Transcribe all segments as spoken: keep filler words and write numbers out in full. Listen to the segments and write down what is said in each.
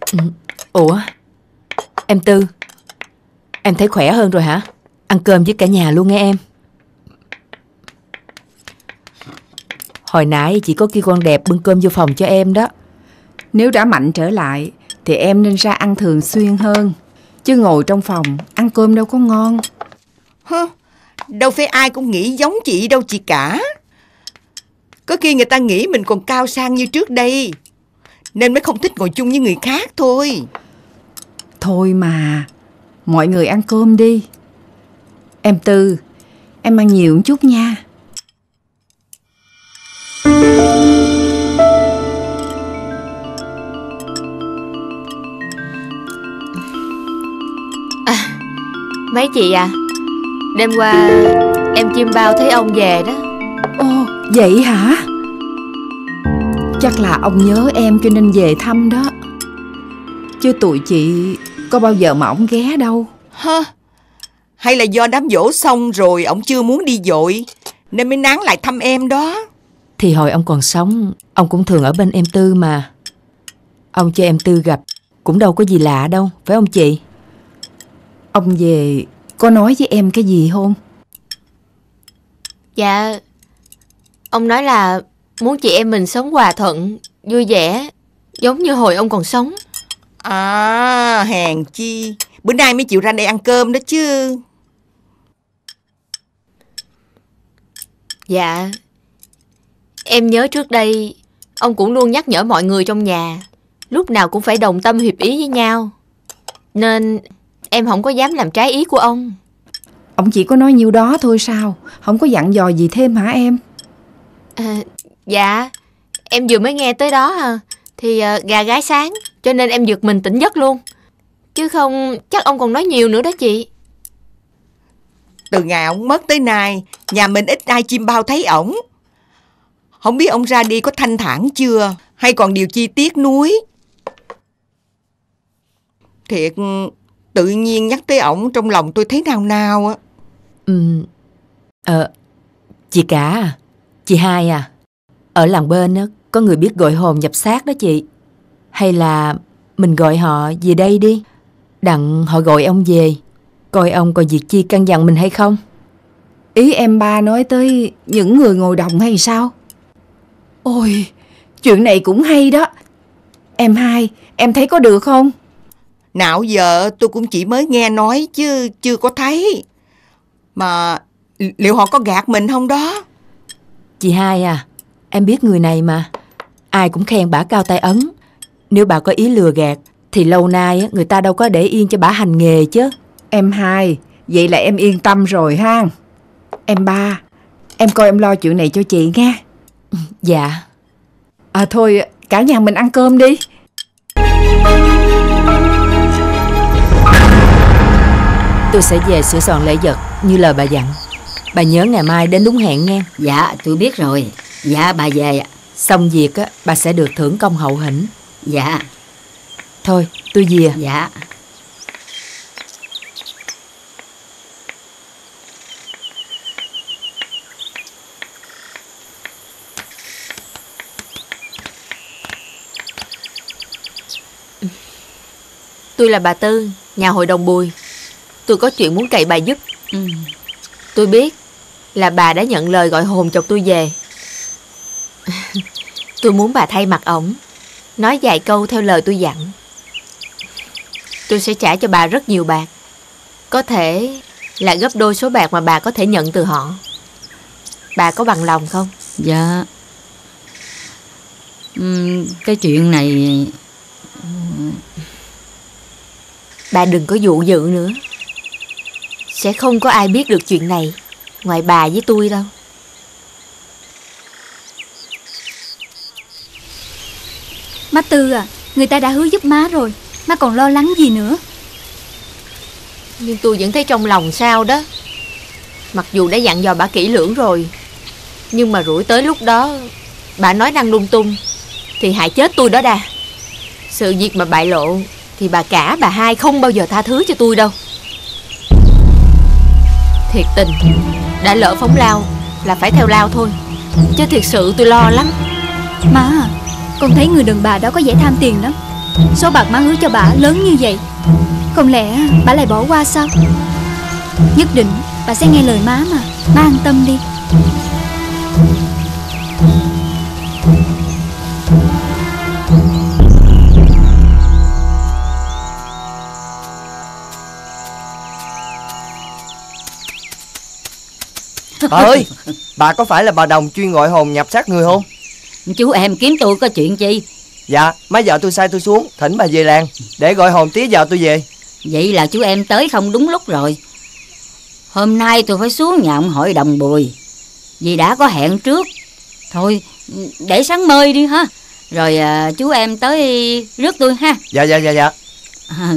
Ừ. Ủa, em Tư, em thấy khỏe hơn rồi hả? Ăn cơm với cả nhà luôn nghe em. Hồi nãy chỉ có kia con đẹp bưng cơm vô phòng cho em đó. Nếu đã mạnh trở lại thì em nên ra ăn thường xuyên hơn, chứ ngồi trong phòng ăn cơm đâu có ngon. Hơ, đâu phải ai cũng nghĩ giống chị đâu chị cả. Có khi người ta nghĩ mình còn cao sang như trước đây, nên mới không thích ngồi chung với người khác thôi. Thôi mà, mọi người ăn cơm đi. Em Tư, em ăn nhiều một chút nha. À, mấy chị à, đêm qua em chim bao thấy ông về đó. Ồ, vậy hả? Chắc là ông nhớ em cho nên về thăm đó, chứ tụi chị có bao giờ mà ông ghé đâu. Hơ, hay là do đám giỗ xong rồi ông chưa muốn đi vội nên mới nán lại thăm em đó. Thì hồi ông còn sống, ông cũng thường ở bên em Tư mà. Ông cho em Tư gặp cũng đâu có gì lạ đâu, phải không chị? Ông về có nói với em cái gì không? Dạ, ông nói là muốn chị em mình sống hòa thuận, vui vẻ, giống như hồi ông còn sống. À, hèn chi bữa nay mới chịu ra đây ăn cơm đó chứ. Dạ, em nhớ trước đây ông cũng luôn nhắc nhở mọi người trong nhà lúc nào cũng phải đồng tâm hiệp ý với nhau, nên em không có dám làm trái ý của ông. Ông chỉ có nói nhiêu đó thôi sao? Không có dặn dò gì thêm hả em? À, dạ, em vừa mới nghe tới đó à, thì uh, gà gái sáng, cho nên em giật mình tỉnh giấc luôn. Chứ không chắc ông còn nói nhiều nữa đó chị. Từ ngày ông mất tới nay, nhà mình ít ai chim bao thấy ổng. Không biết ông ra đi có thanh thản chưa, hay còn điều chi tiếc nuối. Thiệt, tự nhiên nhắc tới ổng trong lòng tôi thấy nào nào á. Ừ, ờ, chị cả à, chị hai à, ở làng bên á, có người biết gọi hồn nhập xác đó chị. Hay là mình gọi họ về đây đi, đặng họ gọi ông về, coi ông còn việc chi căn dặn mình hay không. Ý em ba nói tới những người ngồi đồng hay sao? Ôi, chuyện này cũng hay đó. Em hai, em thấy có được không? Nào giờ tôi cũng chỉ mới nghe nói chứ chưa có thấy. Mà liệu họ có gạt mình không đó? Chị hai à, em biết người này mà, ai cũng khen bả cao tay ấn. Nếu bà có ý lừa gạt thì lâu nay người ta đâu có để yên cho bả hành nghề chứ. Em hai, vậy là em yên tâm rồi ha. Em ba, em coi em lo chuyện này cho chị nghe. Dạ. À thôi, cả nhà mình ăn cơm đi. Tôi sẽ về sửa soạn lễ vật như lời bà dặn. Bà nhớ ngày mai đến đúng hẹn nghe. Dạ tôi biết rồi. Dạ bà về ạ. Xong việc á, bà sẽ được thưởng công hậu hĩnh. Dạ. Thôi tôi về. Dạ. Tôi là bà Tư, nhà hội đồng Bùi. Tôi có chuyện muốn cậy bà giúp. Ừ. Tôi biết là bà đã nhận lời gọi hồn chồng tôi về. Tôi muốn bà thay mặt ổng, nói vài câu theo lời tôi dặn. Tôi sẽ trả cho bà rất nhiều bạc, có thể là gấp đôi số bạc mà bà có thể nhận từ họ. Bà có bằng lòng không? Dạ. uhm, Cái chuyện này bà đừng có dụ dự nữa. Sẽ không có ai biết được chuyện này ngoài bà với tôi đâu. Má Tư à, người ta đã hứa giúp má rồi, má còn lo lắng gì nữa? Nhưng tôi vẫn thấy trong lòng sao đó. Mặc dù đã dặn dò bà kỹ lưỡng rồi, nhưng mà rủi tới lúc đó bà nói năng lung tung thì hại chết tôi đó đà. Sự việc mà bại lộ thì bà cả bà hai không bao giờ tha thứ cho tôi đâu. Thiệt tình, đã lỡ phóng lao là phải theo lao thôi, chứ thiệt sự tôi lo lắm. Má à, con thấy người đàn bà đó có vẻ tham tiền lắm. Số bạc má hứa cho bà lớn như vậy, không lẽ bà lại bỏ qua sao? Nhất định bà sẽ nghe lời má mà. Má an tâm đi. Bà ơi, bà có phải là bà Đồng chuyên gọi hồn nhập xác người không? Chú em kiếm tôi có chuyện chi? Dạ, mấy vợ tôi sai tôi xuống thỉnh bà về làng để gọi hồn tía vợ tôi về. Vậy là chú em tới không đúng lúc rồi. Hôm nay tôi phải xuống nhà ông hội đồng Bùi, vì đã có hẹn trước. Thôi để sáng mơi đi ha. Rồi à, chú em tới rước tôi ha. Dạ dạ dạ dạ. À.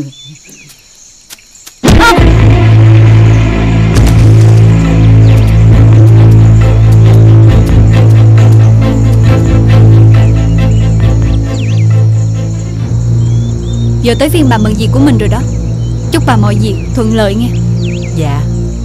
Giờ tới phiên bà mừng việc của mình rồi đó. Chúc bà mọi việc thuận lợi nghe. Dạ.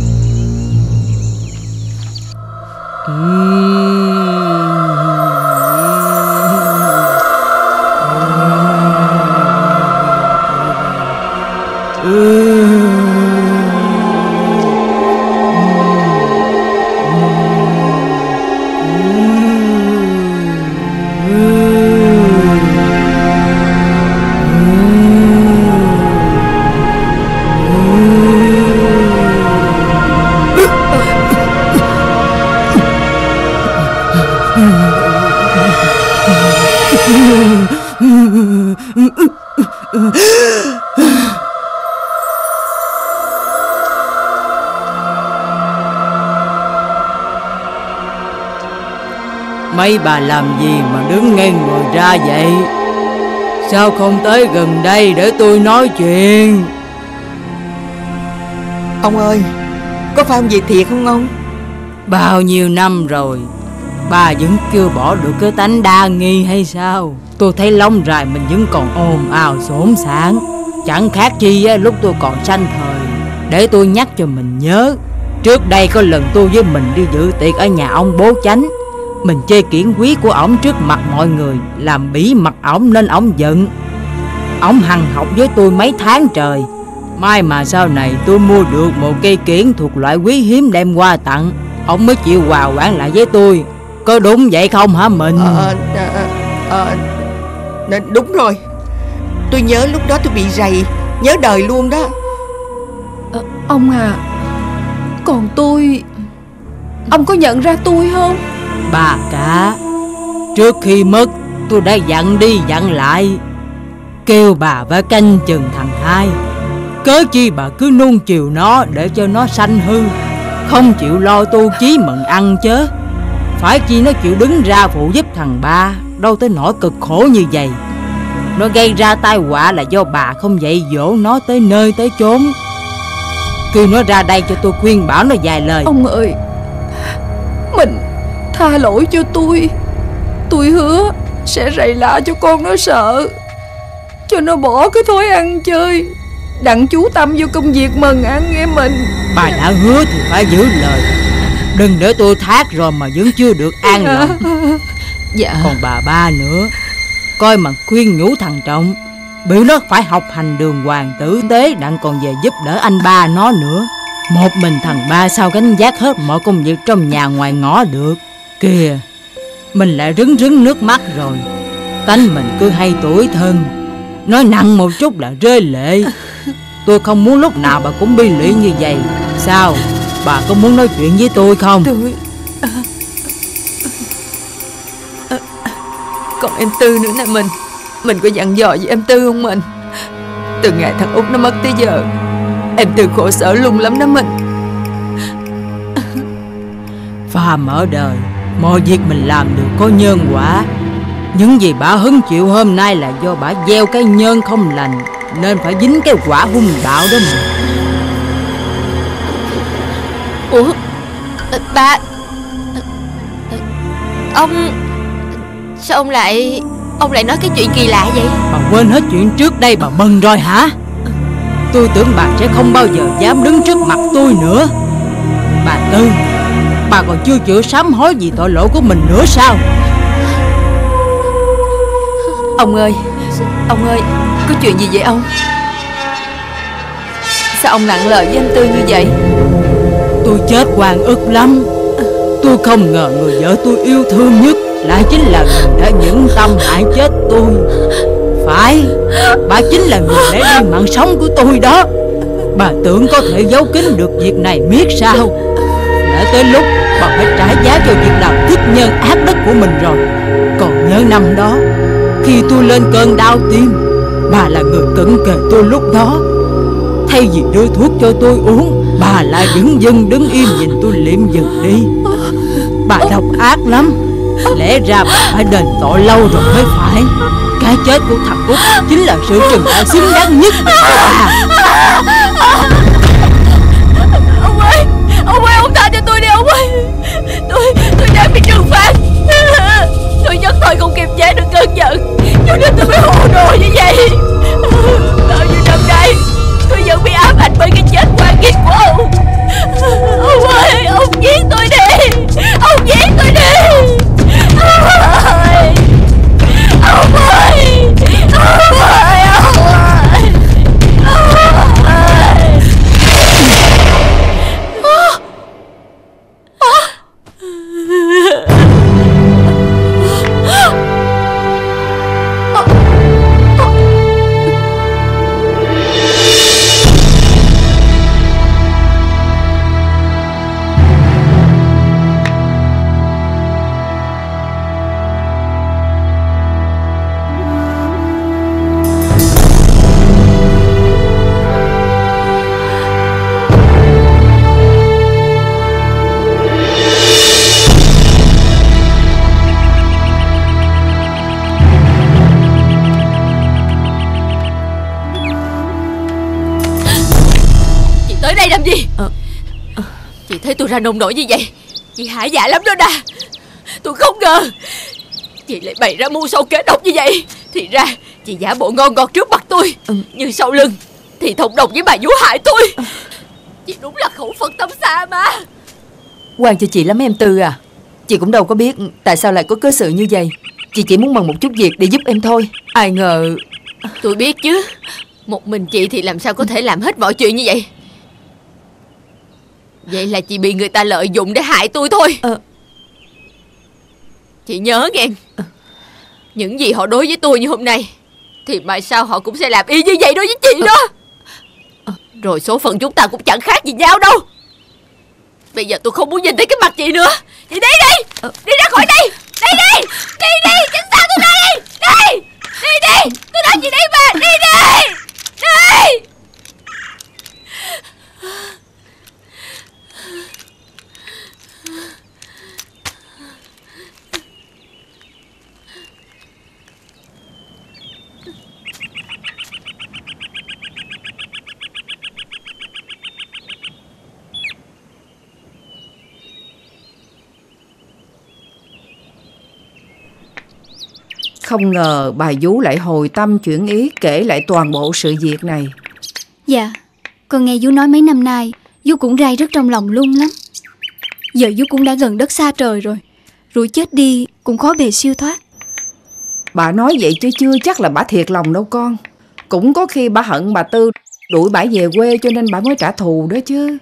Mấy bà làm gì mà đứng ngay người ra vậy? Sao không tới gần đây để tôi nói chuyện? Ông ơi, có phải ông về thiệt không ông? Bao nhiêu năm rồi bà vẫn chưa bỏ được cái tánh đa nghi hay sao? Tôi thấy lông dài mình vẫn còn ồn ào xổn xảng, chẳng khác chi á, lúc tôi còn sanh thời. Để tôi nhắc cho mình nhớ, trước đây có lần tôi với mình đi dự tiệc ở nhà ông bố Chánh. Mình chê kiển quý của ổng trước mặt mọi người, làm bỉ mặt ổng nên ổng giận. Ổng hằn học với tôi mấy tháng trời. May mà sau này tôi mua được một cây kiển thuộc loại quý hiếm đem qua tặng, ổng mới chịu hòa quản lại với tôi. Có đúng vậy không hả mình? Ờ, ờ, ờ, ờ, đúng rồi. Tôi nhớ lúc đó tôi bị rầy, nhớ đời luôn đó. à, Ông à, còn tôi, ông có nhận ra tôi không? Bà cả, trước khi mất tôi đã dặn đi dặn lại, kêu bà phải canh chừng thằng hai. Cớ chi bà cứ nuông chiều nó để cho nó sanh hư, không chịu lo tu chí mận ăn chớ. Phải chi nó chịu đứng ra phụ giúp thằng ba, đâu tới nỗi cực khổ như vậy. Nó gây ra tai họa là do bà không dạy dỗ nó tới nơi tới chốn. Kêu nó ra đây cho tôi khuyên bảo nó vài lời. Ông ơi, mình tha lỗi cho tôi. Tôi hứa sẽ rầy la cho con nó sợ, cho nó bỏ cái thói ăn chơi, đặng chú tâm vô công việc mần ăn nghe mình. Bà đã hứa thì phải giữ lời. Đừng để tôi thác rồi mà vẫn chưa được an lòng. Dạ. Còn bà ba nữa, coi mà khuyên nhủ thằng Trọng, biểu nó phải học hành đường hoàng tử tế, đặng còn về giúp đỡ anh ba nó nữa. Một mình thằng ba sao gánh vác hết mọi công việc trong nhà ngoài ngõ được. Kìa, mình lại rưng rưng nước mắt rồi. Tánh mình cứ hay tủi thân, nói nặng một chút là rơi lệ. Tôi không muốn lúc nào bà cũng bi lụy như vậy. Sao, bà có muốn nói chuyện với tôi không? Tôi à, à, còn em Tư nữa nè mình. Mình có dặn dò với em Tư không mình? Từ ngày thằng Út nó mất tới giờ, em Tư khổ sở luôn lắm đó mình. Phàm ở đời, mọi việc mình làm đều có nhân quả. Những gì bà hứng chịu hôm nay là do bà gieo cái nhân không lành, nên phải dính cái quả hung bạo đó mà. Ủa, bà, ông, sao ông lại, ông lại nói cái chuyện kỳ lạ vậy? Bà quên hết chuyện trước đây bà mừng rồi hả? Tôi tưởng bà sẽ không bao giờ dám đứng trước mặt tôi nữa. Bà Tư, bà còn chưa chịu sám hối vì tội lỗi của mình nữa sao? Ông ơi, Ông ơi, có chuyện gì vậy ông? Sao ông nặng lời với anh Tư như vậy? Tôi chết oan ức lắm. Tôi không ngờ người vợ tôi yêu thương nhất lại chính là người đã nhẫn tâm hại chết tôi. Phải, bà chính là người lấy đi mạng sống của tôi đó. Bà tưởng có thể giấu kín được việc này miết sao? Đã tới lúc bà phải trả giá cho việc làm thích nhân ác đức của mình rồi. Còn nhớ năm đó, khi tôi lên cơn đau tim, bà là người cận kề tôi lúc đó. Thay vì đưa thuốc cho tôi uống, bà lại đứng dưng đứng im nhìn tôi liệm dần đi. Bà độc ác lắm. Lẽ ra bà phải đền tội lâu rồi mới phải. Cái chết của thằng Út chính là sự trừng phạt xứng đáng nhất của bà. Ông ơi, ông ơi, ông tha cho tôi đi ông ơi. Tôi, tôi đang bị trừng phạt. Tôi nhất thời không kiềm chế được cơn giận, cho nên tôi mới hồ đồ như vậy. Bao nhiêu năm nay tôi vẫn bị ám ảnh bởi cái chết oan nghiệt của ông. Ông ơi, ông giết tôi đi. Ông giết tôi đi. Ông ơi, ông ơi, ông ơi, ông ơi, ông ơi. Làm gì? Ờ, ờ. Chị thấy tôi ra nông nổi như vậy, chị hả dạ lắm đó Đa. Tôi không ngờ chị lại bày ra mưu sâu kế độc như vậy. Thì ra chị giả bộ ngon ngọt trước mặt tôi, ừ. nhưng sau lưng thì thông đồng với bà Vũ hại tôi. ờ. Chị đúng là khẩu Phật tâm xa mà. Quan cho chị lắm em Tư à. Chị cũng đâu có biết tại sao lại có cớ sự như vậy. Chị chỉ muốn bằng một chút việc để giúp em thôi. Ai ngờ. Tôi biết chứ. Một mình chị thì làm sao có thể làm hết mọi chuyện như vậy. Vậy là chị bị người ta lợi dụng để hại tôi thôi. ờ. Chị nhớ nghe, ờ. những gì họ đối với tôi như hôm nay thì mai sau họ cũng sẽ làm y như vậy đối với chị ờ. đó. ờ. Rồi số phận chúng ta cũng chẳng khác gì nhau đâu. Bây giờ tôi không muốn nhìn thấy cái mặt chị nữa. Chị đi đi, ờ. đi ra khỏi đây. Đi đi, đi đi, tránh xa tôi ra đi. Đi, đi đi, tôi nói chị đi mà. Đi đi, đi. Không ngờ bà Vú lại hồi tâm chuyển ý kể lại toàn bộ sự việc này. Dạ, con nghe Vú nói mấy năm nay Vú cũng rai rất trong lòng lung lắm. Giờ Vú cũng đã gần đất xa trời rồi, rủi chết đi cũng khó bề siêu thoát. Bà nói vậy chứ chưa chắc là bà thiệt lòng đâu con. Cũng có khi bà hận bà Tư đuổi bà về quê cho nên bà mới trả thù đó chứ.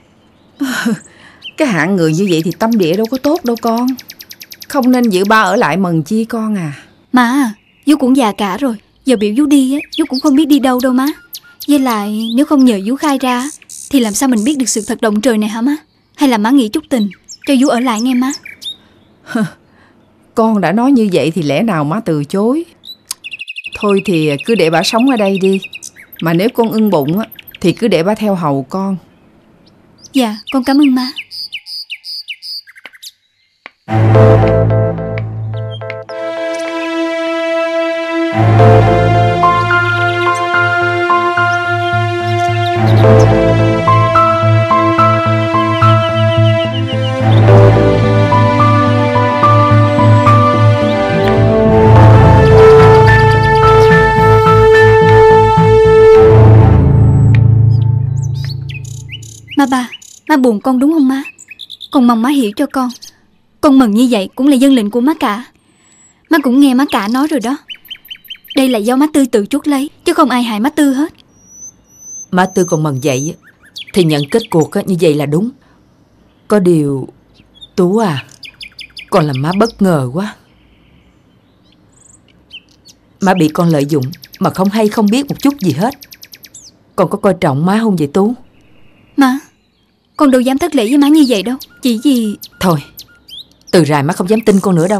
Cái hạng người như vậy thì tâm địa đâu có tốt đâu con. Không nên giữ ba ở lại mần chi con à. Má à, Vú cũng già cả rồi. Giờ biểu Vú đi á, Vú cũng không biết đi đâu đâu má. Với lại nếu không nhờ Vú khai ra thì làm sao mình biết được sự thật động trời này hả má? Hay là má nghĩ chút tình cho Vú ở lại nghe má? Con đã nói như vậy thì lẽ nào má từ chối. Thôi thì cứ để bà sống ở đây đi. Mà nếu con ưng bụng á thì cứ để bà theo hầu con. Dạ, con cảm ơn má. Má ba, má buồn con đúng không má? Con mong má hiểu cho con. Con mừng như vậy cũng là dân lệnh của má cả. Má cũng nghe má cả nói rồi đó. Đây là do má Tư tự chuốc lấy, chứ không ai hại má Tư hết. Má Tư còn mần vậy thì nhận kết cuộc như vậy là đúng. Có điều Tú à, con làm má bất ngờ quá. Má bị con lợi dụng mà không hay không biết một chút gì hết. Con có coi trọng má không vậy Tú? Má, con đâu dám thất lễ với má như vậy đâu. Chỉ vì... Thôi, từ rày má không dám tin con nữa đâu.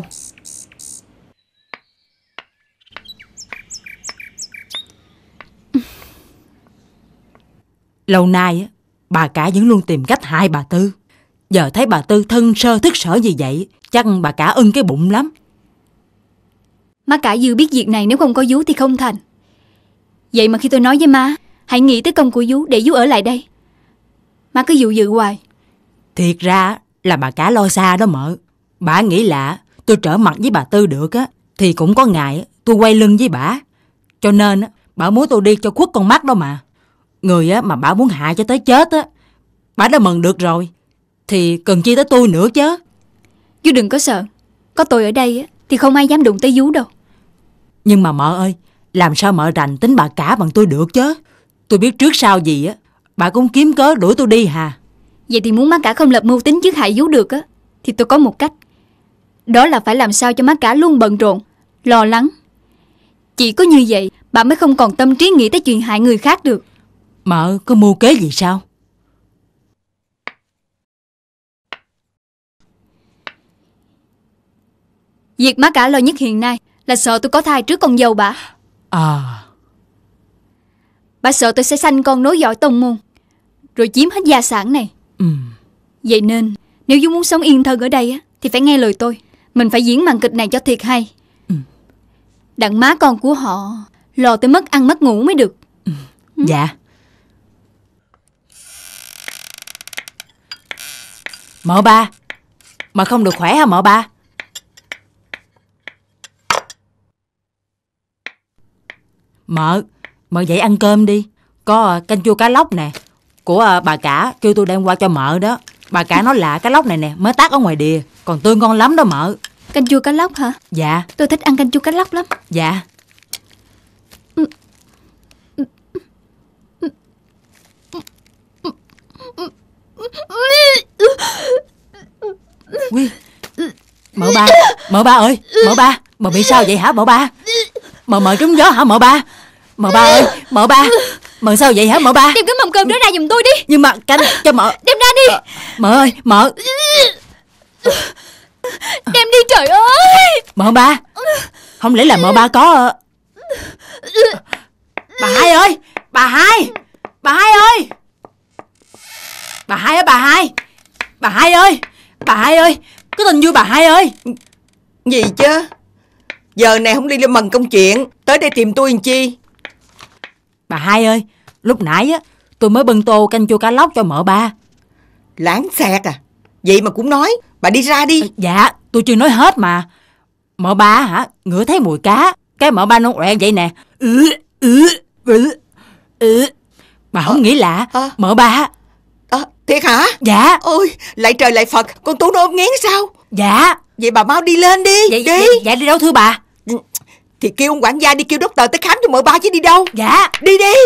Lâu nay bà cả vẫn luôn tìm cách hại bà Tư. Giờ thấy bà Tư thân sơ thức sở gì vậy, chắc bà cả ưng cái bụng lắm. Má cả Dư biết việc này nếu không có vú thì không thành. Vậy mà khi tôi nói với má, hãy nghĩ tới công của vú để vú ở lại đây, má cứ dụ dự hoài. Thiệt ra là bà cả lo xa đó mợ. Bà nghĩ là tôi trở mặt với bà Tư được á thì cũng có ngày tôi quay lưng với bà. Cho nên bà muốn tôi đi cho khuất con mắt đó mà. Người á mà bà muốn hại cho tới chết á, bà đã mừng được rồi thì cần chi tới tôi nữa chứ. Vú đừng có sợ, có tôi ở đây á thì không ai dám đụng tới vú đâu. Nhưng mà mợ ơi, làm sao mợ rành tính bà cả bằng tôi được chứ? Tôi biết trước sau gì á bà cũng kiếm cớ đuổi tôi đi hà. Vậy thì muốn má cả không lập mưu tính trước hại vú được á thì tôi có một cách. Đó là phải làm sao cho má cả luôn bận rộn, lo lắng. Chỉ có như vậy bà mới không còn tâm trí nghĩ tới chuyện hại người khác được. Mợ có mưu kế gì sao? Việc má cả lo nhất hiện nay là sợ tôi có thai trước con dâu bà. À. Bà sợ tôi sẽ sanh con nối dõi tông môn rồi chiếm hết gia sản này. Ừ. Vậy nên nếu vú muốn sống yên thân ở đây á thì phải nghe lời tôi. Mình phải diễn màn kịch này cho thiệt hay. Ừ. Đặng má con của họ lo tới mất ăn mất ngủ mới được. Ừ. Dạ. Mợ ba, mà không được khỏe hả mợ ba? Mợ, mợ dậy ăn cơm đi. Có canh chua cá lóc nè, của bà cả kêu tôi đem qua cho mợ đó. Bà cả nói là cá lóc này nè mới tác ở ngoài đìa, còn tươi ngon lắm đó mợ. Canh chua cá lóc hả? Dạ. Tôi thích ăn canh chua cá lóc lắm. Dạ. Ui, mợ ba, mợ ba ơi, mợ ba, mợ bị sao vậy hả mợ ba? Mợ mợ trúng gió hả mợ ba? Mợ ba ơi, mợ ba, mợ sao vậy hả mợ ba? Đem cái mâm cơm đó ra giùm tôi đi. Nhưng mà canh cho mợ. Đem ra đi. À, mợ ơi, mợ. Đem đi trời ơi. Mợ ba, không lẽ là mợ ba có... Bà Hai ơi, bà Hai, bà Hai ơi. Bà Hai ơi, bà Hai, bà Hai ơi, bà Hai ơi, có tin vui bà Hai ơi. Gì chứ? Giờ này không đi lên mần công chuyện, tới đây tìm tôi làm chi? Bà Hai ơi, lúc nãy á tôi mới bưng tô canh chua cá lóc cho mợ ba. Lãng xẹt à? Vậy mà cũng nói. Bà đi ra đi. Dạ, tôi chưa nói hết mà. Mợ ba hả, ngửi thấy mùi cá, cái mợ ba nó ọe vậy nè. Ừ, ừ, ừ, ừ. Bà không à, nghĩ lạ à, mợ ba. À, thiệt hả? Dạ. Ôi, lạy trời lạy Phật, con Tú nó ốm nghén sao? Dạ. Vậy bà mau đi lên đi. Vậy, đi. Dạ, dạ đi đâu thưa bà? Thì kêu ông quản gia đi kêu doctor tới khám cho mợ ba chứ đi đâu. Dạ. Đi đi.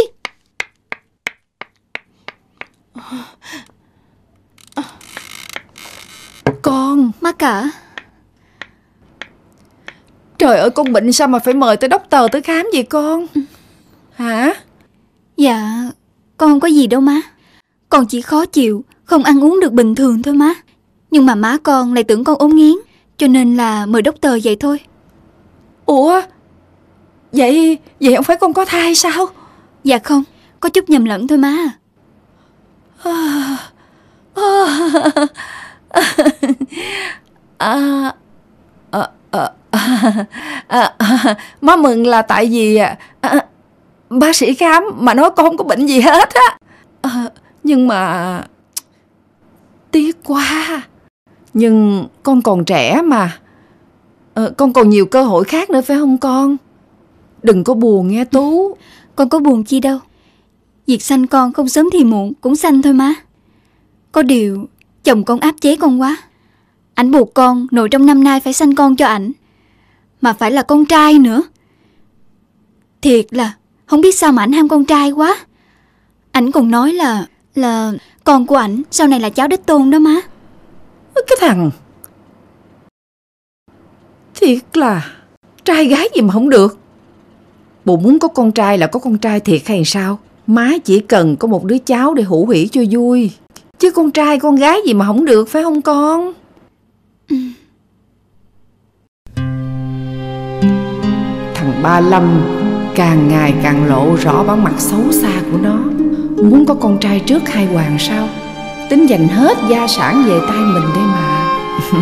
Con. Má cả. Trời ơi, con bệnh sao mà phải mời tới doctor tới khám vậy con? Hả? Dạ, con không có gì đâu má. Con chỉ khó chịu, không ăn uống được bình thường thôi má. Nhưng mà má con lại tưởng con ốm nghén, cho nên là mời doctor vậy thôi. Ủa? Vậy, vậy không phải con có thai sao? Dạ không, có chút nhầm lẫn thôi má. À, à, à, à, à, à, à, má mừng là tại vì à, à, bác sĩ khám mà nói con không có bệnh gì hết á. À, nhưng mà tiếc quá. Nhưng con còn trẻ mà, à, con còn nhiều cơ hội khác nữa phải không con? Đừng có buồn nghe Tú. Con có buồn chi đâu. Việc sanh con không sớm thì muộn cũng sanh thôi má. Có điều chồng con áp chế con quá. Ảnh buộc con nội trong năm nay phải sanh con cho ảnh, mà phải là con trai nữa. Thiệt là không biết sao mà ảnh ham con trai quá. Ảnh còn nói là Là con của ảnh sau này là cháu đích tôn đó má. Cái thằng thiệt là trai gái gì mà không được. Bộ muốn có con trai là có con trai thiệt hay sao? Má chỉ cần có một đứa cháu để hữu hỉ cho vui, chứ con trai con gái gì mà không được, phải không con? Ừ. Thằng Ba Lâm càng ngày càng lộ rõ bản mặt xấu xa của nó. Muốn có con trai trước hai hoàng sao? Tính dành hết gia sản về tay mình đây mà.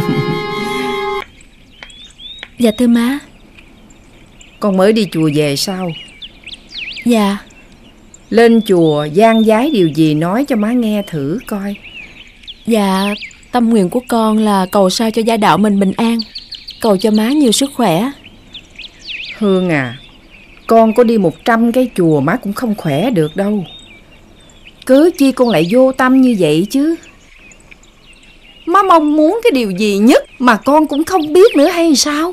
Dạ thưa má. Con mới đi chùa về sao? Dạ. Lên chùa gian giái điều gì nói cho má nghe thử coi. Dạ, tâm nguyện của con là cầu sao cho gia đạo mình bình an, cầu cho má nhiều sức khỏe. Hương à, con có đi một trăm cái chùa má cũng không khỏe được đâu. Cớ chi con lại vô tâm như vậy chứ? Má mong muốn cái điều gì nhất mà con cũng không biết nữa hay sao?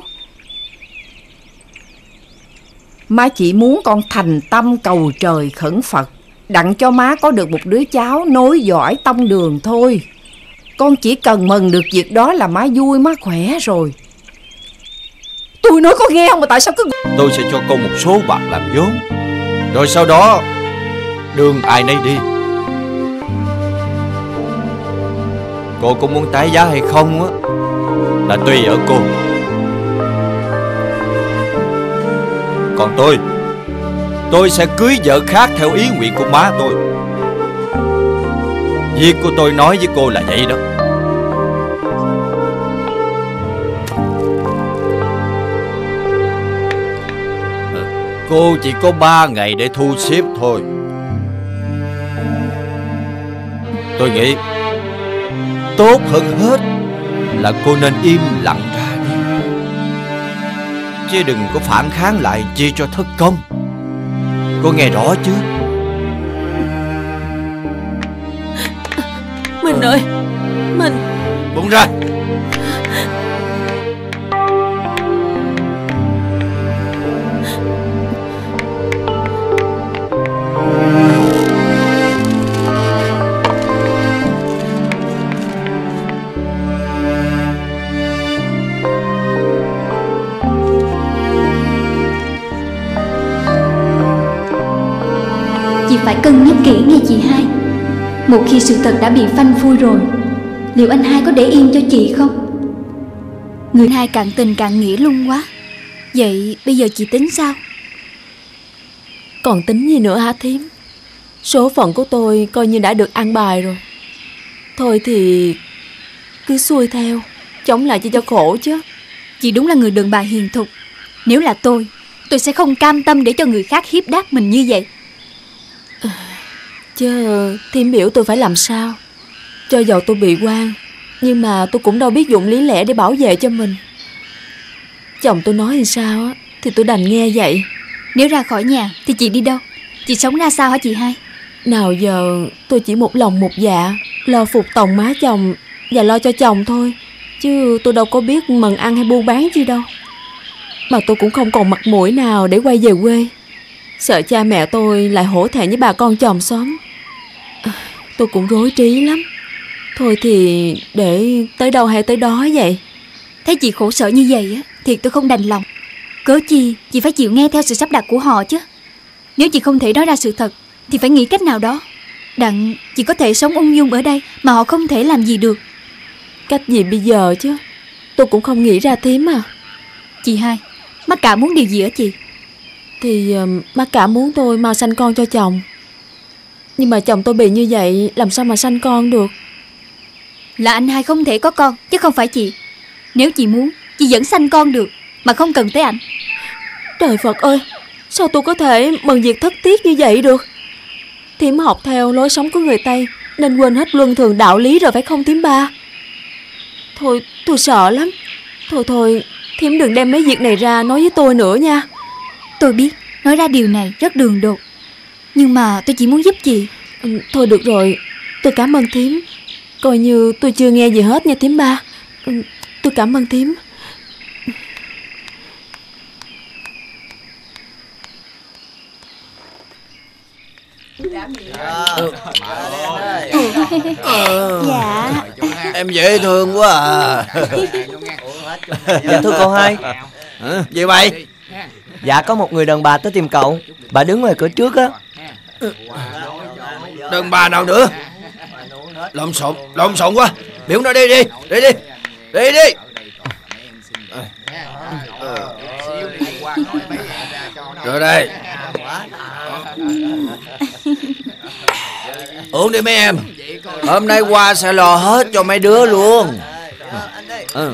Má chỉ muốn con thành tâm cầu trời khẩn Phật, đặng cho má có được một đứa cháu nối dõi tông đường thôi. Con chỉ cần mừng được việc đó là má vui, má khỏe rồi. Tôi nói có nghe không mà tại sao cứ... Tôi sẽ cho con một số bạc làm vốn, rồi sau đó đường ai nấy đi. Cô có muốn tái giá hay không á là tùy ở cô. Còn tôi Tôi sẽ cưới vợ khác theo ý nguyện của má tôi. Việc của tôi nói với cô là vậy đó. Cô chỉ có ba ngày để thu xếp thôi. Tôi nghĩ tốt hơn hết là cô nên im lặng ra đi, chứ đừng có phản kháng lại chi cho thất công. Cô nghe rõ chưa? Mình ơi, mình... Buông ra. Chị phải cân nhắc kỹ nghe chị hai. Một khi sự thật đã bị phanh phui rồi, liệu anh hai có để yên cho chị không? Người hai cạn tình cạn nghĩa luôn quá. Vậy bây giờ chị tính sao? Còn tính gì nữa hả thím? Số phận của tôi coi như đã được an bài rồi. Thôi thì cứ xuôi theo, chống lại cho cho khổ chứ. Chị đúng là người đàn bà hiền thục. Nếu là tôi, tôi sẽ không cam tâm để cho người khác hiếp đáp mình như vậy. Chứ thím biểu tôi phải làm sao? Cho dầu tôi bị oan, nhưng mà tôi cũng đâu biết dụng lý lẽ để bảo vệ cho mình. Chồng tôi nói thì sao á thì tôi đành nghe vậy. Nếu ra khỏi nhà thì chị đi đâu? Chị sống ra sao hả chị hai? Nào giờ tôi chỉ một lòng một dạ, lo phục tòng má chồng và lo cho chồng thôi, chứ tôi đâu có biết mần ăn hay buôn bán chi đâu. Mà tôi cũng không còn mặt mũi nào để quay về quê, sợ cha mẹ tôi lại hổ thẹn với bà con chòm xóm. Tôi cũng rối trí lắm. Thôi thì để tới đâu hay tới đó vậy. Thấy chị khổ sở như vậy á, thiệt tôi không đành lòng. Cớ chi chị phải chịu nghe theo sự sắp đặt của họ chứ. Nếu chị không thể nói ra sự thật thì phải nghĩ cách nào đó, đặng chị có thể sống ung dung ở đây mà họ không thể làm gì được. Cách gì bây giờ chứ? Tôi cũng không nghĩ ra thím à. Chị hai, má cả muốn điều gì ở chị? Thì uh, má cả muốn tôi mau sanh con cho chồng. Nhưng mà chồng tôi bị như vậy, làm sao mà sanh con được? Là anh hai không thể có con, chứ không phải chị. Nếu chị muốn, chị vẫn sanh con được, mà không cần tới ảnh. Trời Phật ơi, sao tôi có thể mừng việc thất tiếc như vậy được? Thím học theo lối sống của người Tây nên quên hết luân thường đạo lý rồi phải không thím ba? Thôi, tôi sợ lắm. Thôi thôi, thím đừng đem mấy việc này ra nói với tôi nữa nha. Tôi biết, nói ra điều này rất đường đột, nhưng mà tôi chỉ muốn giúp chị. Ừ, thôi được rồi, tôi cảm ơn thím. Coi như tôi chưa nghe gì hết nha thím ba. Ừ, tôi cảm ơn thím. Dạ. Em dễ thương quá à. Dạ thưa cậu hai. Hả? Gì vậy? Dạ có một người đàn bà tới tìm cậu. Bà đứng ngoài cửa trước á. Đàn bà nào nữa? Lộn xộn, lộn xộn quá. Biểu nó đi đi, đi đi, đi đi. Rồi đây. Uống đi mấy em. Hôm nay qua sẽ lo hết cho mấy đứa luôn. Ừ.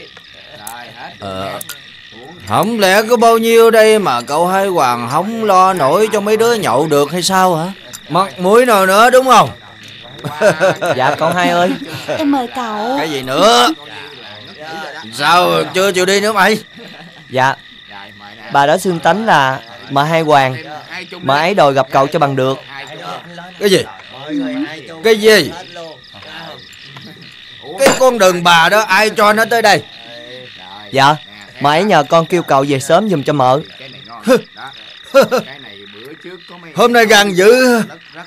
Ờ, không lẽ có bao nhiêu đây mà cậu hai Hoàng không lo nổi cho mấy đứa nhậu được hay sao hả? Mặt mũi nào nữa đúng không? Dạ cậu hai ơi. Em mời cậu. Cái gì nữa? Sao chưa chịu đi nữa mày? Dạ bà đã xưng tánh là mợ hai Hoàng. Mợ ấy đòi gặp cậu cho bằng được. Cái gì? Cái gì? Cái con đàn bà đó ai cho nó tới đây? Dạ mợ ấy nhờ con kêu cậu về sớm giùm cho mợ. Hôm nay gan dữ.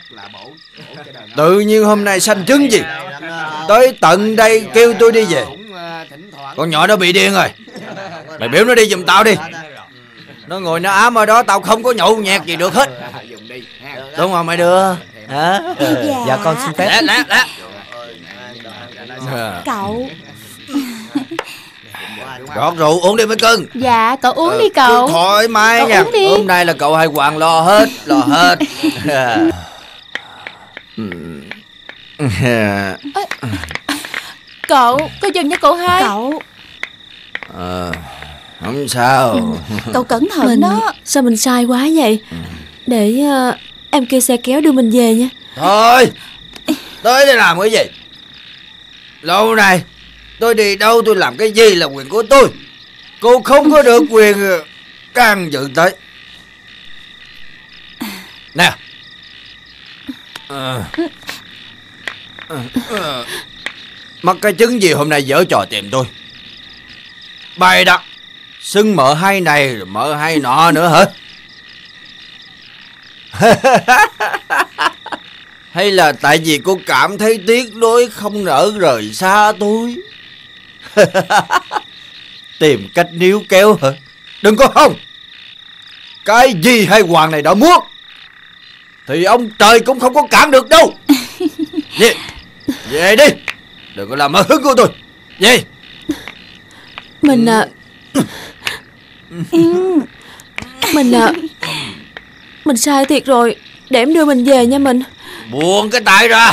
Tự nhiên hôm nay sanh trứng gì? Tới tận đây kêu tôi đi về. Con nhỏ đó bị điên rồi. Mày biểu nó đi giùm tao đi. Nó ngồi nó ám ở đó, tao không có nhậu nhẹt gì được hết. Đúng không mày đưa? Hả? Dạ. Dạ con xin phép. Lẹ lẹ lẹ. Cậu. Rót rượu uống đi mấy cưng. Dạ cậu uống ờ, đi cậu. Thoải mái cậu nha. Uống đi. Hôm nay là cậu hai Hoàng lo hết. Lo hết. Cậu, có giùm nha cậu hai. Cậu. Ờ, không sao. Ừ, cậu cẩn thận mình, đó. Sao mình sai quá vậy? Để uh, em kêu xe kéo đưa mình về nha. Thôi, tới đây làm cái gì? Lâu này tôi đi đâu tôi làm cái gì là quyền của tôi. Cô không có được quyền can dự tới. Nè. À, à, à. Mắc cái chứng gì hôm nay dở trò tìm tôi? Bày đặt xưng mợ hai này rồi mợ hai nọ nữa hả? Hay là tại vì cô cảm thấy tiếc nuối không nỡ rời xa tôi? Tìm cách níu kéo hả? Đừng có không. Cái gì hai Hoàng này đã muốn thì ông trời cũng không có cản được đâu. Về, về đi. Đừng có làm mất hứng của tôi. Về. Mình à Mình à Mình sai thiệt rồi. Để em đưa mình về nha mình. Buông cái tay ra.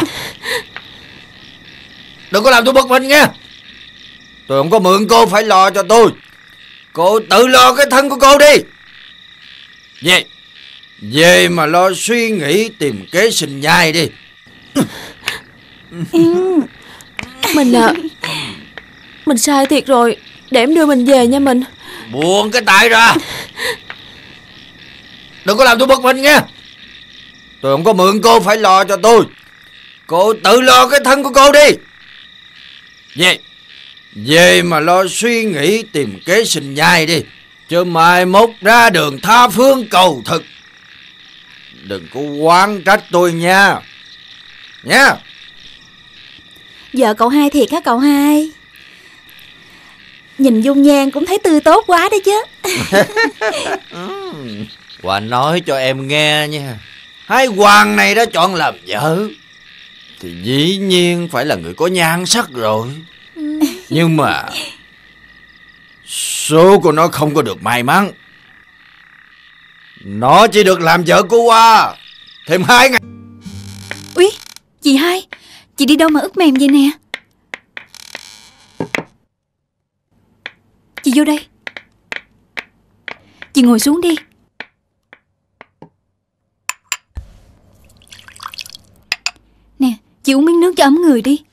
Đừng có làm tôi bực mình nghe. Tôi không có mượn cô phải lo cho tôi. Cô tự lo cái thân của cô đi. Về. Về mà lo suy nghĩ tìm kế sinh nhai đi. Mình à Mình sai thiệt rồi. Để em đưa mình về nha mình. Buông cái tay ra. Đừng có làm tôi bực mình nghe. Tôi không có mượn cô phải lo cho tôi. Cô tự lo cái thân của cô đi. Về. Về mà lo suy nghĩ tìm kế sinh nhai đi. Chứ mai mốt ra đường tha phương cầu thực. Đừng có oán trách tôi nha. Nha. Vợ cậu hai thiệt hả cậu hai? Nhìn dung nhan cũng thấy tươi tốt quá đấy chứ. Hòa nói cho em nghe nha. Hai Hoàng này đã chọn làm vợ thì dĩ nhiên phải là người có nhan sắc rồi. Nhưng mà số của nó không có được may mắn. Nó chỉ được làm vợ của Hoa thêm hai ngày. Úi, chị hai, chị đi đâu mà ướt mềm vậy nè? Chị vô đây. Chị ngồi xuống đi. Nè, chị uống miếng nước cho ấm người đi.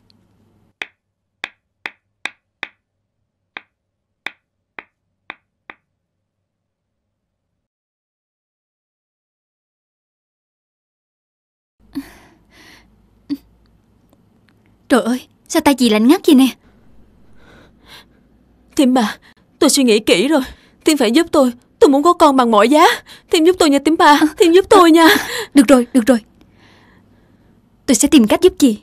Trời ơi, sao tay chị lạnh ngắt vậy nè? Thím bà, tôi suy nghĩ kỹ rồi. Thím phải giúp tôi. Tôi muốn có con bằng mọi giá. Thím giúp tôi nha thím bà. Thím giúp tôi nha. Được rồi, được rồi. Tôi sẽ tìm cách giúp chị.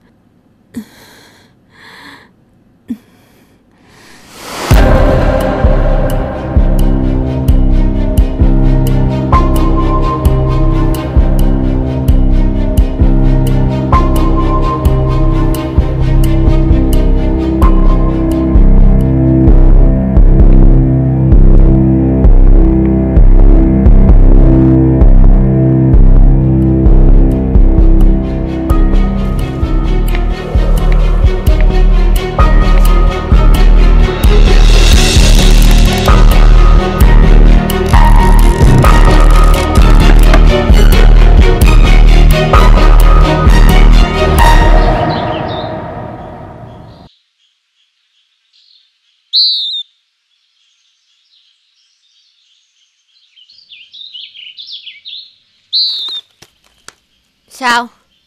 Sao?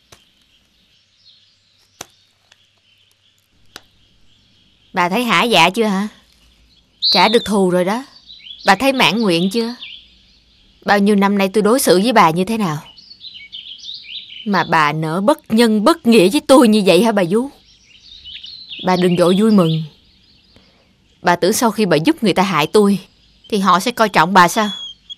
Bà thấy hả dạ chưa hả? Trả được thù rồi đó. Bà thấy mãn nguyện chưa? Bao nhiêu năm nay tôi đối xử với bà như thế nào, mà bà nỡ bất nhân bất nghĩa với tôi như vậy hả bà Vú? Bà đừng vội vui mừng. Bà tưởng sau khi bà giúp người ta hại tôi thì họ sẽ coi trọng bà sao?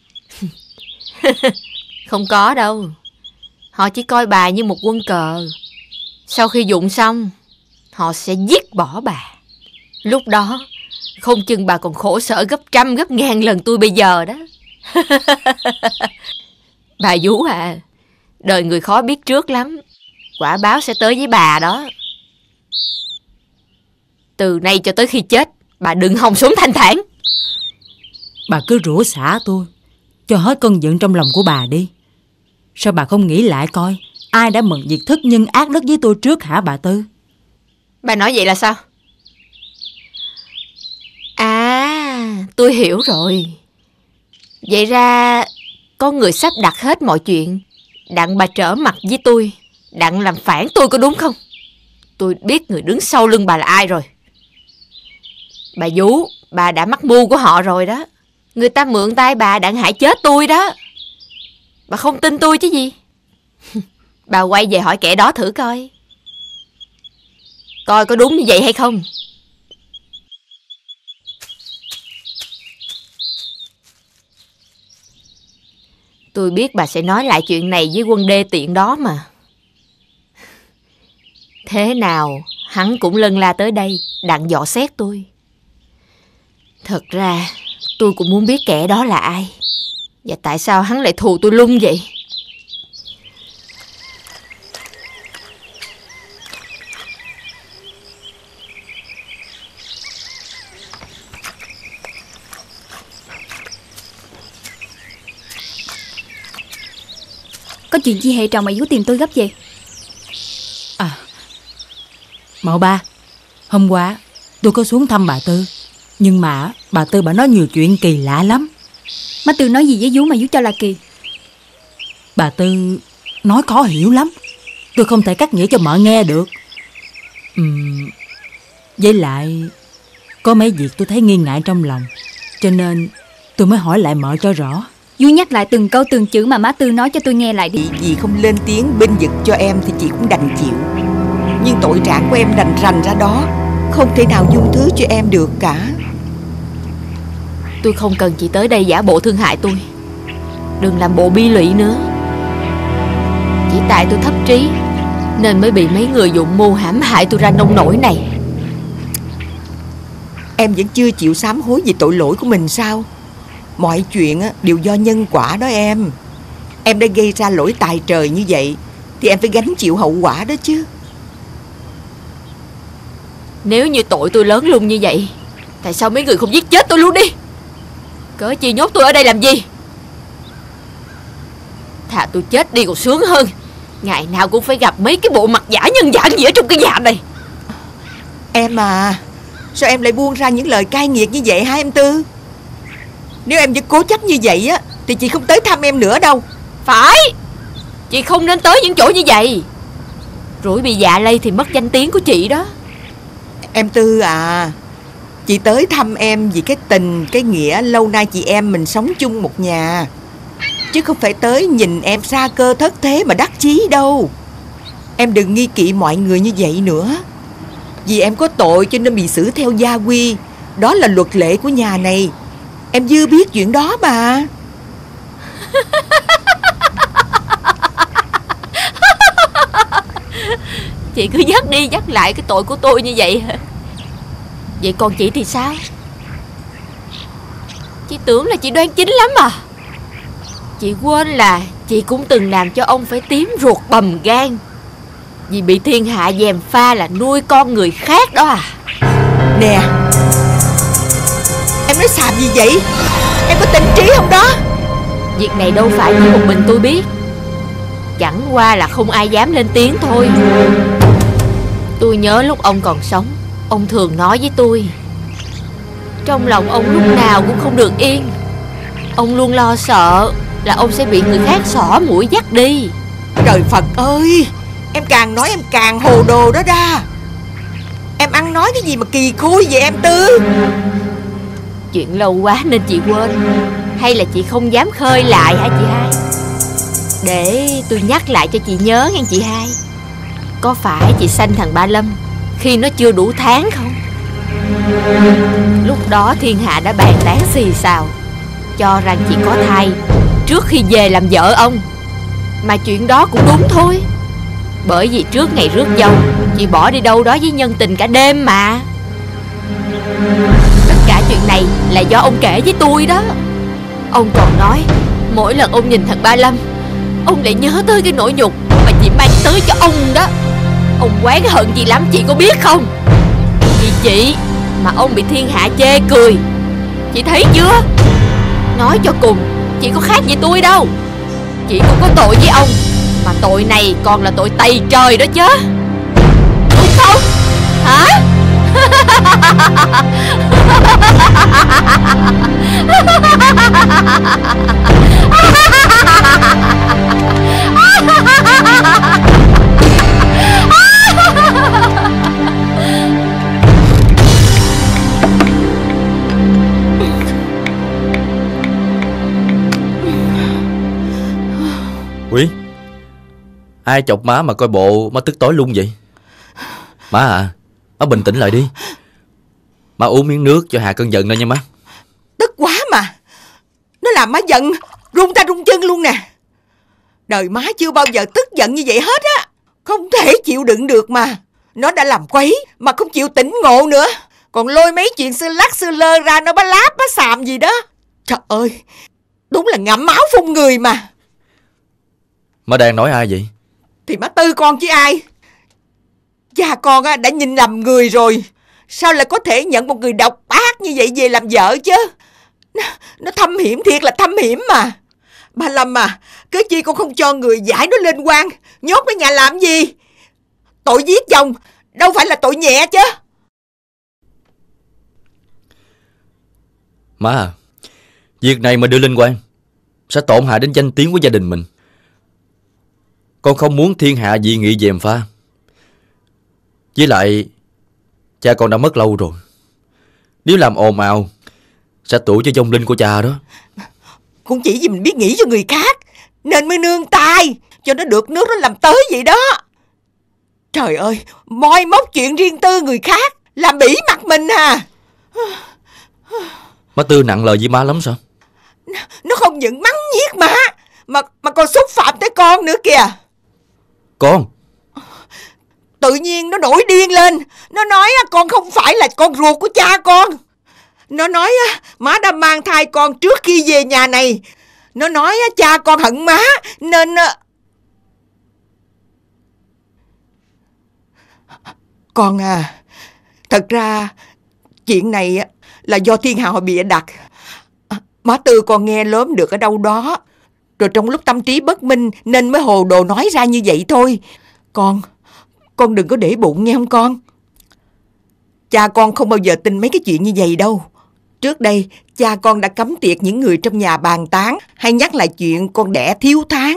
Không có đâu. Họ chỉ coi bà như một quân cờ. Sau khi dụng xong, họ sẽ giết bỏ bà. Lúc đó không chừng bà còn khổ sở gấp trăm gấp ngàn lần tôi bây giờ đó. Bà Vú à, đời người khó biết trước lắm. Quả báo sẽ tới với bà đó. Từ nay cho tới khi chết, bà đừng hòng sống thanh thản. Bà cứ rủa xả tôi cho hết cơn giận trong lòng của bà đi. Sao bà không nghĩ lại coi ai đã mượn việc thất nhân ác đức với tôi trước hả bà Tư? Bà nói vậy là sao? À, tôi hiểu rồi. Vậy ra có người sắp đặt hết mọi chuyện, đặng bà trở mặt với tôi, đặng làm phản tôi, có đúng không? Tôi biết người đứng sau lưng bà là ai rồi. Bà Vú, bà đã mắc mưu của họ rồi đó. Người ta mượn tay bà đặng hại chết tôi đó. Bà không tin tôi chứ gì. Bà quay về hỏi kẻ đó thử coi, coi có đúng như vậy hay không. Tôi biết bà sẽ nói lại chuyện này với quân đê tiện đó mà. Thế nào hắn cũng lân la tới đây đặng dò xét tôi. Thật ra tôi cũng muốn biết kẻ đó là ai, và tại sao hắn lại thù tôi lung vậy. Có chuyện gì hệ trọng mà Vú tìm tôi gấp vậy? À, Mậu Ba, hôm qua tôi có xuống thăm bà Tư, nhưng mà bà Tư bà nói nhiều chuyện kỳ lạ lắm. Má Tư nói gì với Vú mà Vú cho là kỳ? Bà Tư nói khó hiểu lắm, tôi không thể cắt nghĩa cho mợ nghe được. Uhm, với lại có mấy việc tôi thấy nghi ngại trong lòng, cho nên tôi mới hỏi lại mợ cho rõ. Vú nhắc lại từng câu từng chữ mà má Tư nói cho tôi nghe lại đi. Dì không lên tiếng bênh vực cho em thì chị cũng đành chịu, nhưng tội trạng của em đành rành ra đó, không thể nào dung thứ cho em được cả. Tôi không cần chị tới đây giả bộ thương hại tôi. Đừng làm bộ bi lụy nữa. Chỉ tại tôi thấp trí nên mới bị mấy người dụng mưu hãm hại tôi ra nông nỗi này. Em vẫn chưa chịu sám hối vì tội lỗi của mình sao? Mọi chuyện đều do nhân quả đó em. Em đã gây ra lỗi tài trời như vậy thì em phải gánh chịu hậu quả đó chứ. Nếu như tội tôi lớn lung như vậy, tại sao mấy người không giết chết tôi luôn đi? Cớ chi nhốt tôi ở đây làm gì? Thà tôi chết đi còn sướng hơn. Ngày nào cũng phải gặp mấy cái bộ mặt giả nhân giả gì ở trong cái nhà này. Em à, sao em lại buông ra những lời cay nghiệt như vậy hả em Tư? Nếu em vẫn cố chấp như vậy á thì chị không tới thăm em nữa đâu. Phải, chị không nên tới những chỗ như vậy. Rủi bị dạ lây thì mất danh tiếng của chị đó. Em Tư à, chị tới thăm em vì cái tình, cái nghĩa lâu nay chị em mình sống chung một nhà, chứ không phải tới nhìn em sa cơ thất thế mà đắc chí đâu. Em đừng nghi kỵ mọi người như vậy nữa. Vì em có tội cho nên bị xử theo gia quy. Đó là luật lệ của nhà này. Em dư biết chuyện đó mà. Chị cứ nhắc đi nhắc lại cái tội của tôi như vậy. Vậy còn chị thì sao? Chị tưởng là chị đoan chính lắm à? Chị quên là chị cũng từng làm cho ông phải tím ruột bầm gan, vì bị thiên hạ gièm pha là nuôi con người khác đó à. Nè, em nói xàm gì vậy? Em có tinh trí không đó? Việc này đâu phải chỉ một mình tôi biết. Chẳng qua là không ai dám lên tiếng thôi. Tôi nhớ lúc ông còn sống, ông thường nói với tôi, trong lòng ông lúc nào cũng không được yên. Ông luôn lo sợ là ông sẽ bị người khác xỏ mũi dắt đi. Trời Phật ơi, em càng nói em càng hồ đồ đó ra. Em ăn nói cái gì mà kỳ khui vậy em Tư? Chuyện lâu quá nên chị quên, hay là chị không dám khơi lại hả chị hai? Để tôi nhắc lại cho chị nhớ nghe chị hai. Có phải chị sanh thằng Ba Lâm khi nó chưa đủ tháng không? Lúc đó thiên hạ đã bàn tán xì xào, cho rằng chị có thai trước khi về làm vợ ông. Mà chuyện đó cũng đúng thôi, bởi vì trước ngày rước dâu chị bỏ đi đâu đó với nhân tình cả đêm mà. Tất cả chuyện này là do ông kể với tôi đó. Ông còn nói mỗi lần ông nhìn thằng Ba Lâm, ông lại nhớ tới cái nỗi nhục mà chị mang tới cho ông đó. Ông oán hận chị lắm, chị có biết không? Vì chị mà ông bị thiên hạ chê cười, chị thấy chưa? Nói cho cùng chị có khác gì tôi đâu. Chị cũng có tội với ông, mà tội này còn là tội tày trời đó chứ, đúng không? Hả? Quý, ai chọc má mà coi bộ má tức tối luôn vậy? Má à, má bình tĩnh lại đi. Má uống miếng nước cho hạ cơn giận đó nha má. Tức quá mà. Nó làm má giận run tay run chân luôn nè. Đời má chưa bao giờ tức giận như vậy hết á. Không thể chịu đựng được mà. Nó đã làm quấy mà không chịu tỉnh ngộ nữa, còn lôi mấy chuyện xưa lắc xưa lơ ra nó bá láp bá xàm gì đó. Trời ơi, đúng là ngậm máu phun người mà. Má đang nói ai vậy? Thì má Tư con chứ ai. Cha con đã nhìn lầm người rồi, sao lại có thể nhận một người độc ác như vậy về làm vợ chứ? Nó, nó thâm hiểm thiệt là thâm hiểm mà. Ba Lâm à, cớ chi con không cho người giải nó lên quan, nhốt ở nhà làm gì? Tội giết chồng đâu phải là tội nhẹ chứ. Má à, việc này mà đưa lên quan sẽ tổn hại đến danh tiếng của gia đình mình. Con không muốn thiên hạ dị nghị gièm pha. Với lại cha con đã mất lâu rồi, nếu làm ồn ào sẽ tủi cho vong linh của cha đó. Cũng chỉ vì mình biết nghĩ cho người khác nên mới nương tay cho nó được nước nó làm tới vậy đó. Trời ơi, moi móc chuyện riêng tư người khác, làm bỉ mặt mình à. Má Tư nặng lời với má lắm sao? Nó không những mắng nhiếc má Mà mà còn xúc phạm tới con nữa kìa. Con? Tự nhiên nó nổi điên lên. Nó nói con không phải là con ruột của cha con. Nó nói má đã mang thai con trước khi về nhà này. Nó nói cha con hận má nên... Con à, thật ra chuyện này là do thiên hạ họ bịa đặt. Má Tư con nghe lớn được ở đâu đó, rồi trong lúc tâm trí bất minh nên mới hồ đồ nói ra như vậy thôi. Con, con đừng có để bụng nghe không con? Cha con không bao giờ tin mấy cái chuyện như vậy đâu. Trước đây cha con đã cấm tiệc những người trong nhà bàn tán hay nhắc lại chuyện con đẻ thiếu tháng.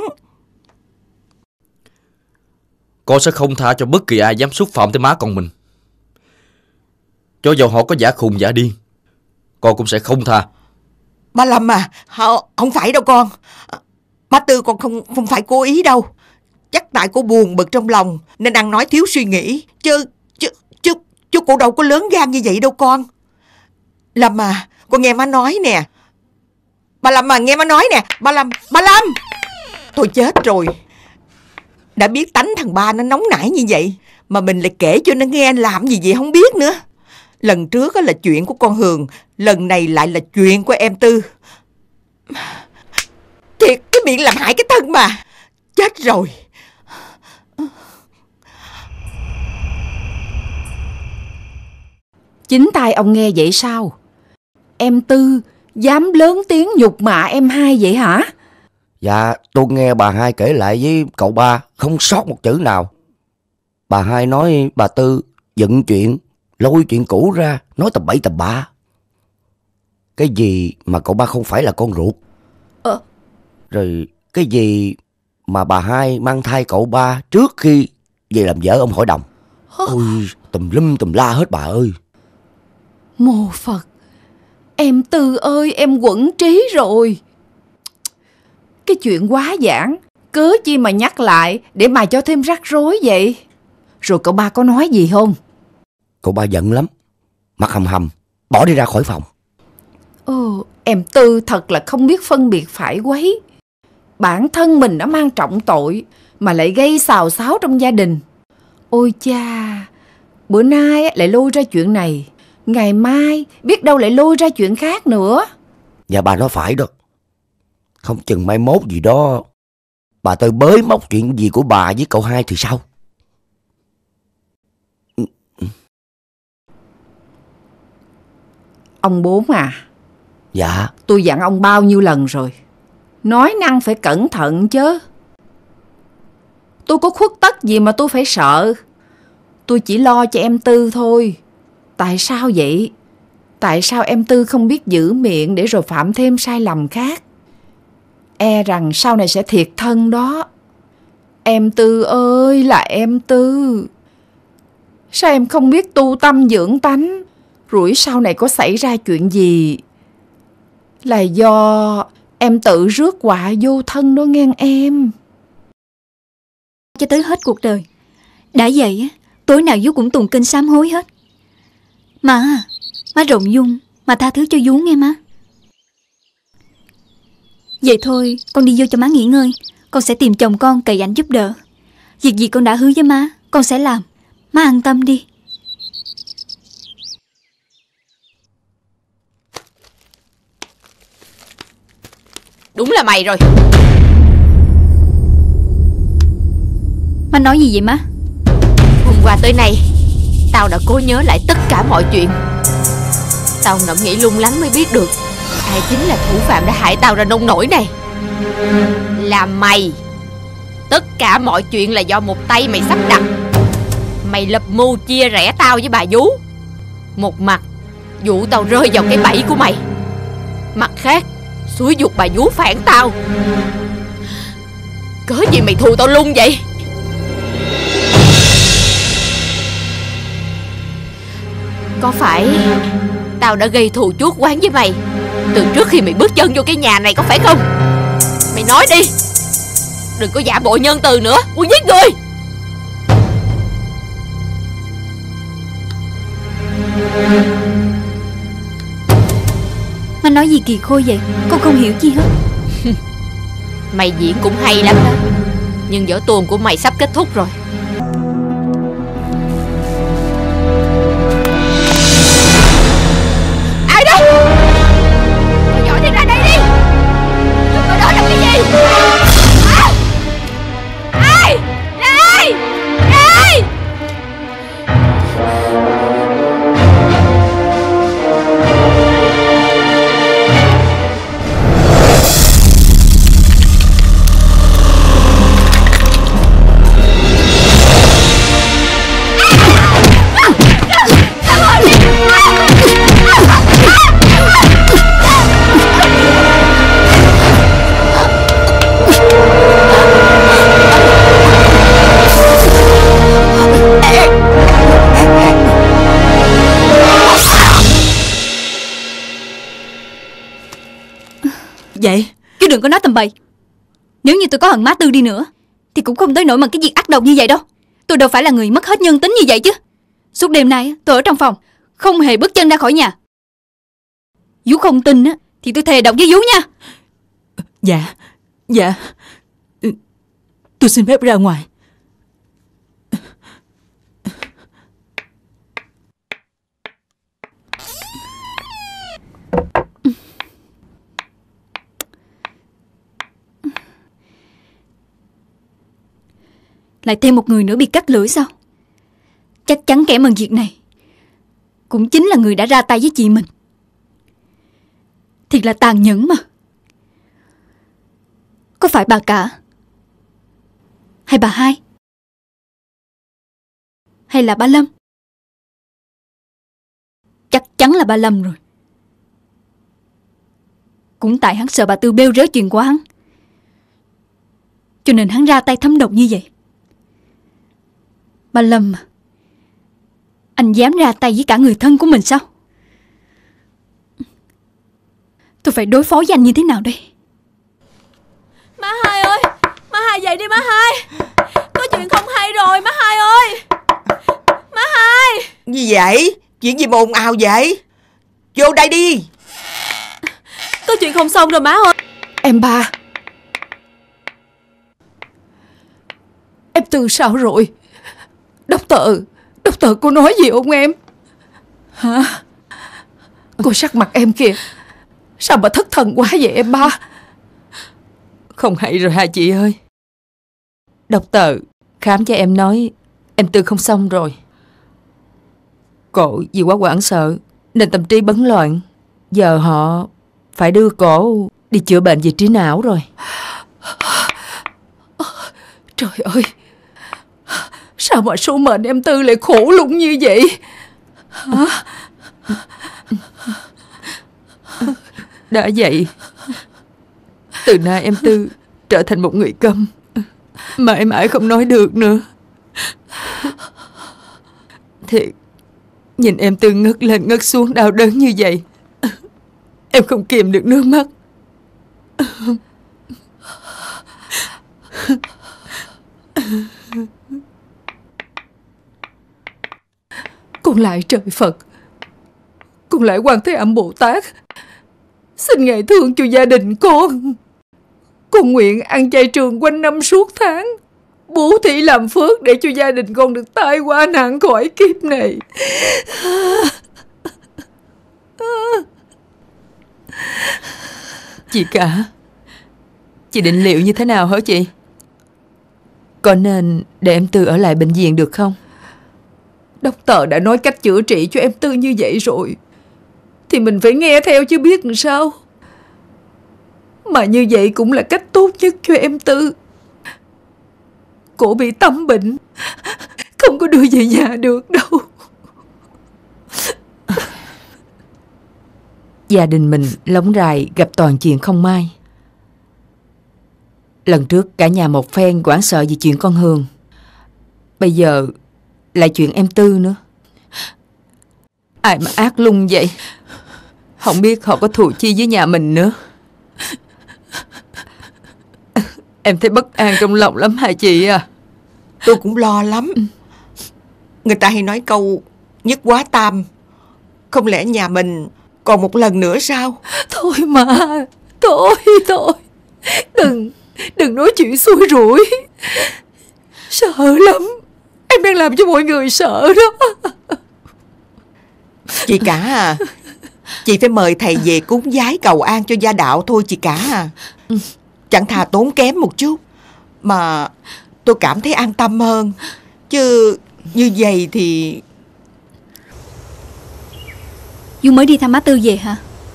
Con sẽ không tha cho bất kỳ ai dám xúc phạm tới má con mình. Cho dù họ có giả khùng giả điên, con cũng sẽ không tha. Ba Lâm à, không phải đâu con. Má Tư con không không phải cố ý đâu. Chắc tại cô buồn bực trong lòng nên ăn nói thiếu suy nghĩ. Chứ, chứ, chứ, chứ cô đâu có lớn gan như vậy đâu con. Lâm à, con nghe má nói nè. Bà Lâm mà nghe má nói nè. Bà Lâm, bà Lâm. Thôi chết rồi. Đã biết tánh thằng ba nó nóng nảy như vậy mà mình lại kể cho nó nghe làm gì vậy không biết nữa. Lần trước là chuyện của con Hường, lần này lại là chuyện của em Tư. Thiệt cái miệng làm hại cái thân mà. Chết rồi. Chính tai ông nghe vậy sao? Em Tư dám lớn tiếng nhục mạ em hai vậy hả? Dạ, tôi nghe bà hai kể lại với cậu ba, không sót một chữ nào. Bà hai nói bà Tư dựng chuyện, lôi chuyện cũ ra, nói tầm bậy tầm bạ. Cái gì mà cậu ba không phải là con ruột. Ờ. Rồi cái gì mà bà hai mang thai cậu ba trước khi về làm vợ ông hội đồng. Hả? Ôi, tùm lum tùm la hết bà ơi. Mô Phật. Em Tư ơi, em quẫn trí rồi. Cái chuyện quá giản, cớ chi mà nhắc lại để mà cho thêm rắc rối vậy? Rồi cậu ba có nói gì không? Cậu ba giận lắm, mặt hầm hầm, bỏ đi ra khỏi phòng. Ồ, em Tư thật là không biết phân biệt phải quấy. Bản thân mình đã mang trọng tội mà lại gây xào xáo trong gia đình. Ôi cha, bữa nay lại lôi ra chuyện này, ngày mai biết đâu lại lôi ra chuyện khác nữa. Dạ bà nói phải đó. Không chừng mai mốt gì đó bà Tư bới móc chuyện gì của bà với cậu hai thì sao? Ông Bốn à. Dạ. Tôi dặn ông bao nhiêu lần rồi, nói năng phải cẩn thận chứ. Tôi có khuất tất gì mà tôi phải sợ. Tôi chỉ lo cho em Tư thôi. Tại sao vậy? Tại sao em Tư không biết giữ miệng để rồi phạm thêm sai lầm khác? E rằng sau này sẽ thiệt thân đó. Em Tư ơi là em Tư. Sao em không biết tu tâm dưỡng tánh, rủi sau này có xảy ra chuyện gì là do em tự rước họa vô thân đó nghe em. Cho tới hết cuộc đời. Đã vậy á, tối nào Vú cũng tụng kinh sám hối hết. Má, má rộng dung mà tha thứ cho Vú nghe má. Vậy thôi, con đi vô cho má nghỉ ngơi. Con sẽ tìm chồng con cậy ảnh giúp đỡ. Việc gì con đã hứa với má, con sẽ làm. Má an tâm đi. Đúng là mày rồi. Má nói gì vậy má? Hôm qua tới nay tao đã cố nhớ lại tất cả mọi chuyện. Tao ngẫm nghĩ lung lắng mới biết được ai chính là thủ phạm đã hại tao ra nông nỗi này. Là mày. Tất cả mọi chuyện là do một tay mày sắp đặt. Mày lập mưu chia rẽ tao với bà Vú. Một mặt dụ tao rơi vào cái bẫy của mày, mặt khác xúi giục bà Vú phản tao. Cớ gì mày thù tao lung vậy? Có phải tao đã gây thù chuốc oán với mày từ trước khi mày bước chân vô cái nhà này có phải không? Mày nói đi. Đừng có giả bộ nhân từ nữa, muốn giết người. Má nói gì kỳ khôi vậy? Con không hiểu chi hết. Mày diễn cũng hay lắm đó, nhưng vở tuồng của mày sắp kết thúc rồi. Ai đó? Mày giỏi thì ra đây đi. Đừng có đó làm cái gì? À! Ai? Là ai? Là ai? Vậy chứ đừng có nói tầm bậy. Nếu như tôi có hận má Tư đi nữa thì cũng không tới nỗi mà cái việc ác độc như vậy đâu. Tôi đâu phải là người mất hết nhân tính như vậy chứ. Suốt đêm nay tôi ở trong phòng, không hề bước chân ra khỏi nhà. Vú không tin á thì tôi thề độc với vú nha. Dạ, dạ, tôi xin phép ra ngoài. Lại thêm một người nữa bị cắt lưỡi sao? Chắc chắn kẻ mần việc này cũng chính là người đã ra tay với chị mình. Thiệt là tàn nhẫn mà. Có phải bà cả, hay bà hai, hay là ba Lâm? Chắc chắn là ba Lâm rồi. Cũng tại hắn sợ bà Tư bêu rếu chuyện của hắn, cho nên hắn ra tay thấm độc như vậy. Ba Lâm à, anh dám ra tay với cả người thân của mình sao? Tôi phải đối phó với anh như thế nào đây? Má hai ơi, má hai dậy đi má hai. Có chuyện không hay rồi má hai ơi. Má hai. Gì vậy? Chuyện gì mà ồn ào vậy? Vô đây đi. Có chuyện không xong rồi má ơi. Em ba. Em Tư sao rồi? Doctor, Doctor cô nói gì không em? Hả? Cô sắc mặt em kìa, sao mà thất thần quá vậy em ba? Không hay rồi hả chị ơi? Doctor khám cho em nói em Tư không xong rồi. Cổ vì quá hoảng sợ nên tâm trí bấn loạn. Giờ họ phải đưa cổ đi chữa bệnh về trí não rồi. Trời ơi, sao mà số mệnh em Tư lại khổ lung như vậy? Hả? Đã vậy, từ nay em Tư trở thành một người câm, mãi mãi không nói được nữa. Thiệt, nhìn em Tư ngất lên ngất xuống đau đớn như vậy, em không kìm được nước mắt. Con lại trời Phật, con lại Quan Thế Âm Bồ Tát, xin Ngài thương cho gia đình con. Con nguyện ăn chay trường quanh năm suốt tháng, bố thí làm phước để cho gia đình con được tai qua nạn khỏi kiếp này. Chị cả, chị định liệu như thế nào hả chị? Có nên để em Tư ở lại bệnh viện được không? Doctor đã nói cách chữa trị cho em Tư như vậy rồi, thì mình phải nghe theo chứ biết làm sao. Mà như vậy cũng là cách tốt nhất cho em Tư. Cổ bị tâm bệnh, không có đưa về nhà được đâu. Gia đình mình lóng rài gặp toàn chuyện không may. Lần trước cả nhà một phen hoảng sợ vì chuyện con Hường, bây giờ lại chuyện em Tư nữa. Ai mà ác lung vậy? Không biết họ có thù chi với nhà mình nữa. Em thấy bất an trong lòng lắm hả chị à? Tôi cũng lo lắm. Người ta hay nói câu nhất quá tam, không lẽ nhà mình còn một lần nữa sao? Thôi mà, thôi thôi, Đừng, đừng nói chuyện xui rủi. Sợ lắm, em đang làm cho mọi người sợ đó. Chị cả à, chị phải mời thầy về cúng vái cầu an cho gia đạo thôi chị cả à. Chẳng thà tốn kém một chút, mà tôi cảm thấy an tâm hơn. Chứ như vậy thì... Du mới đi thăm má Tư về hả?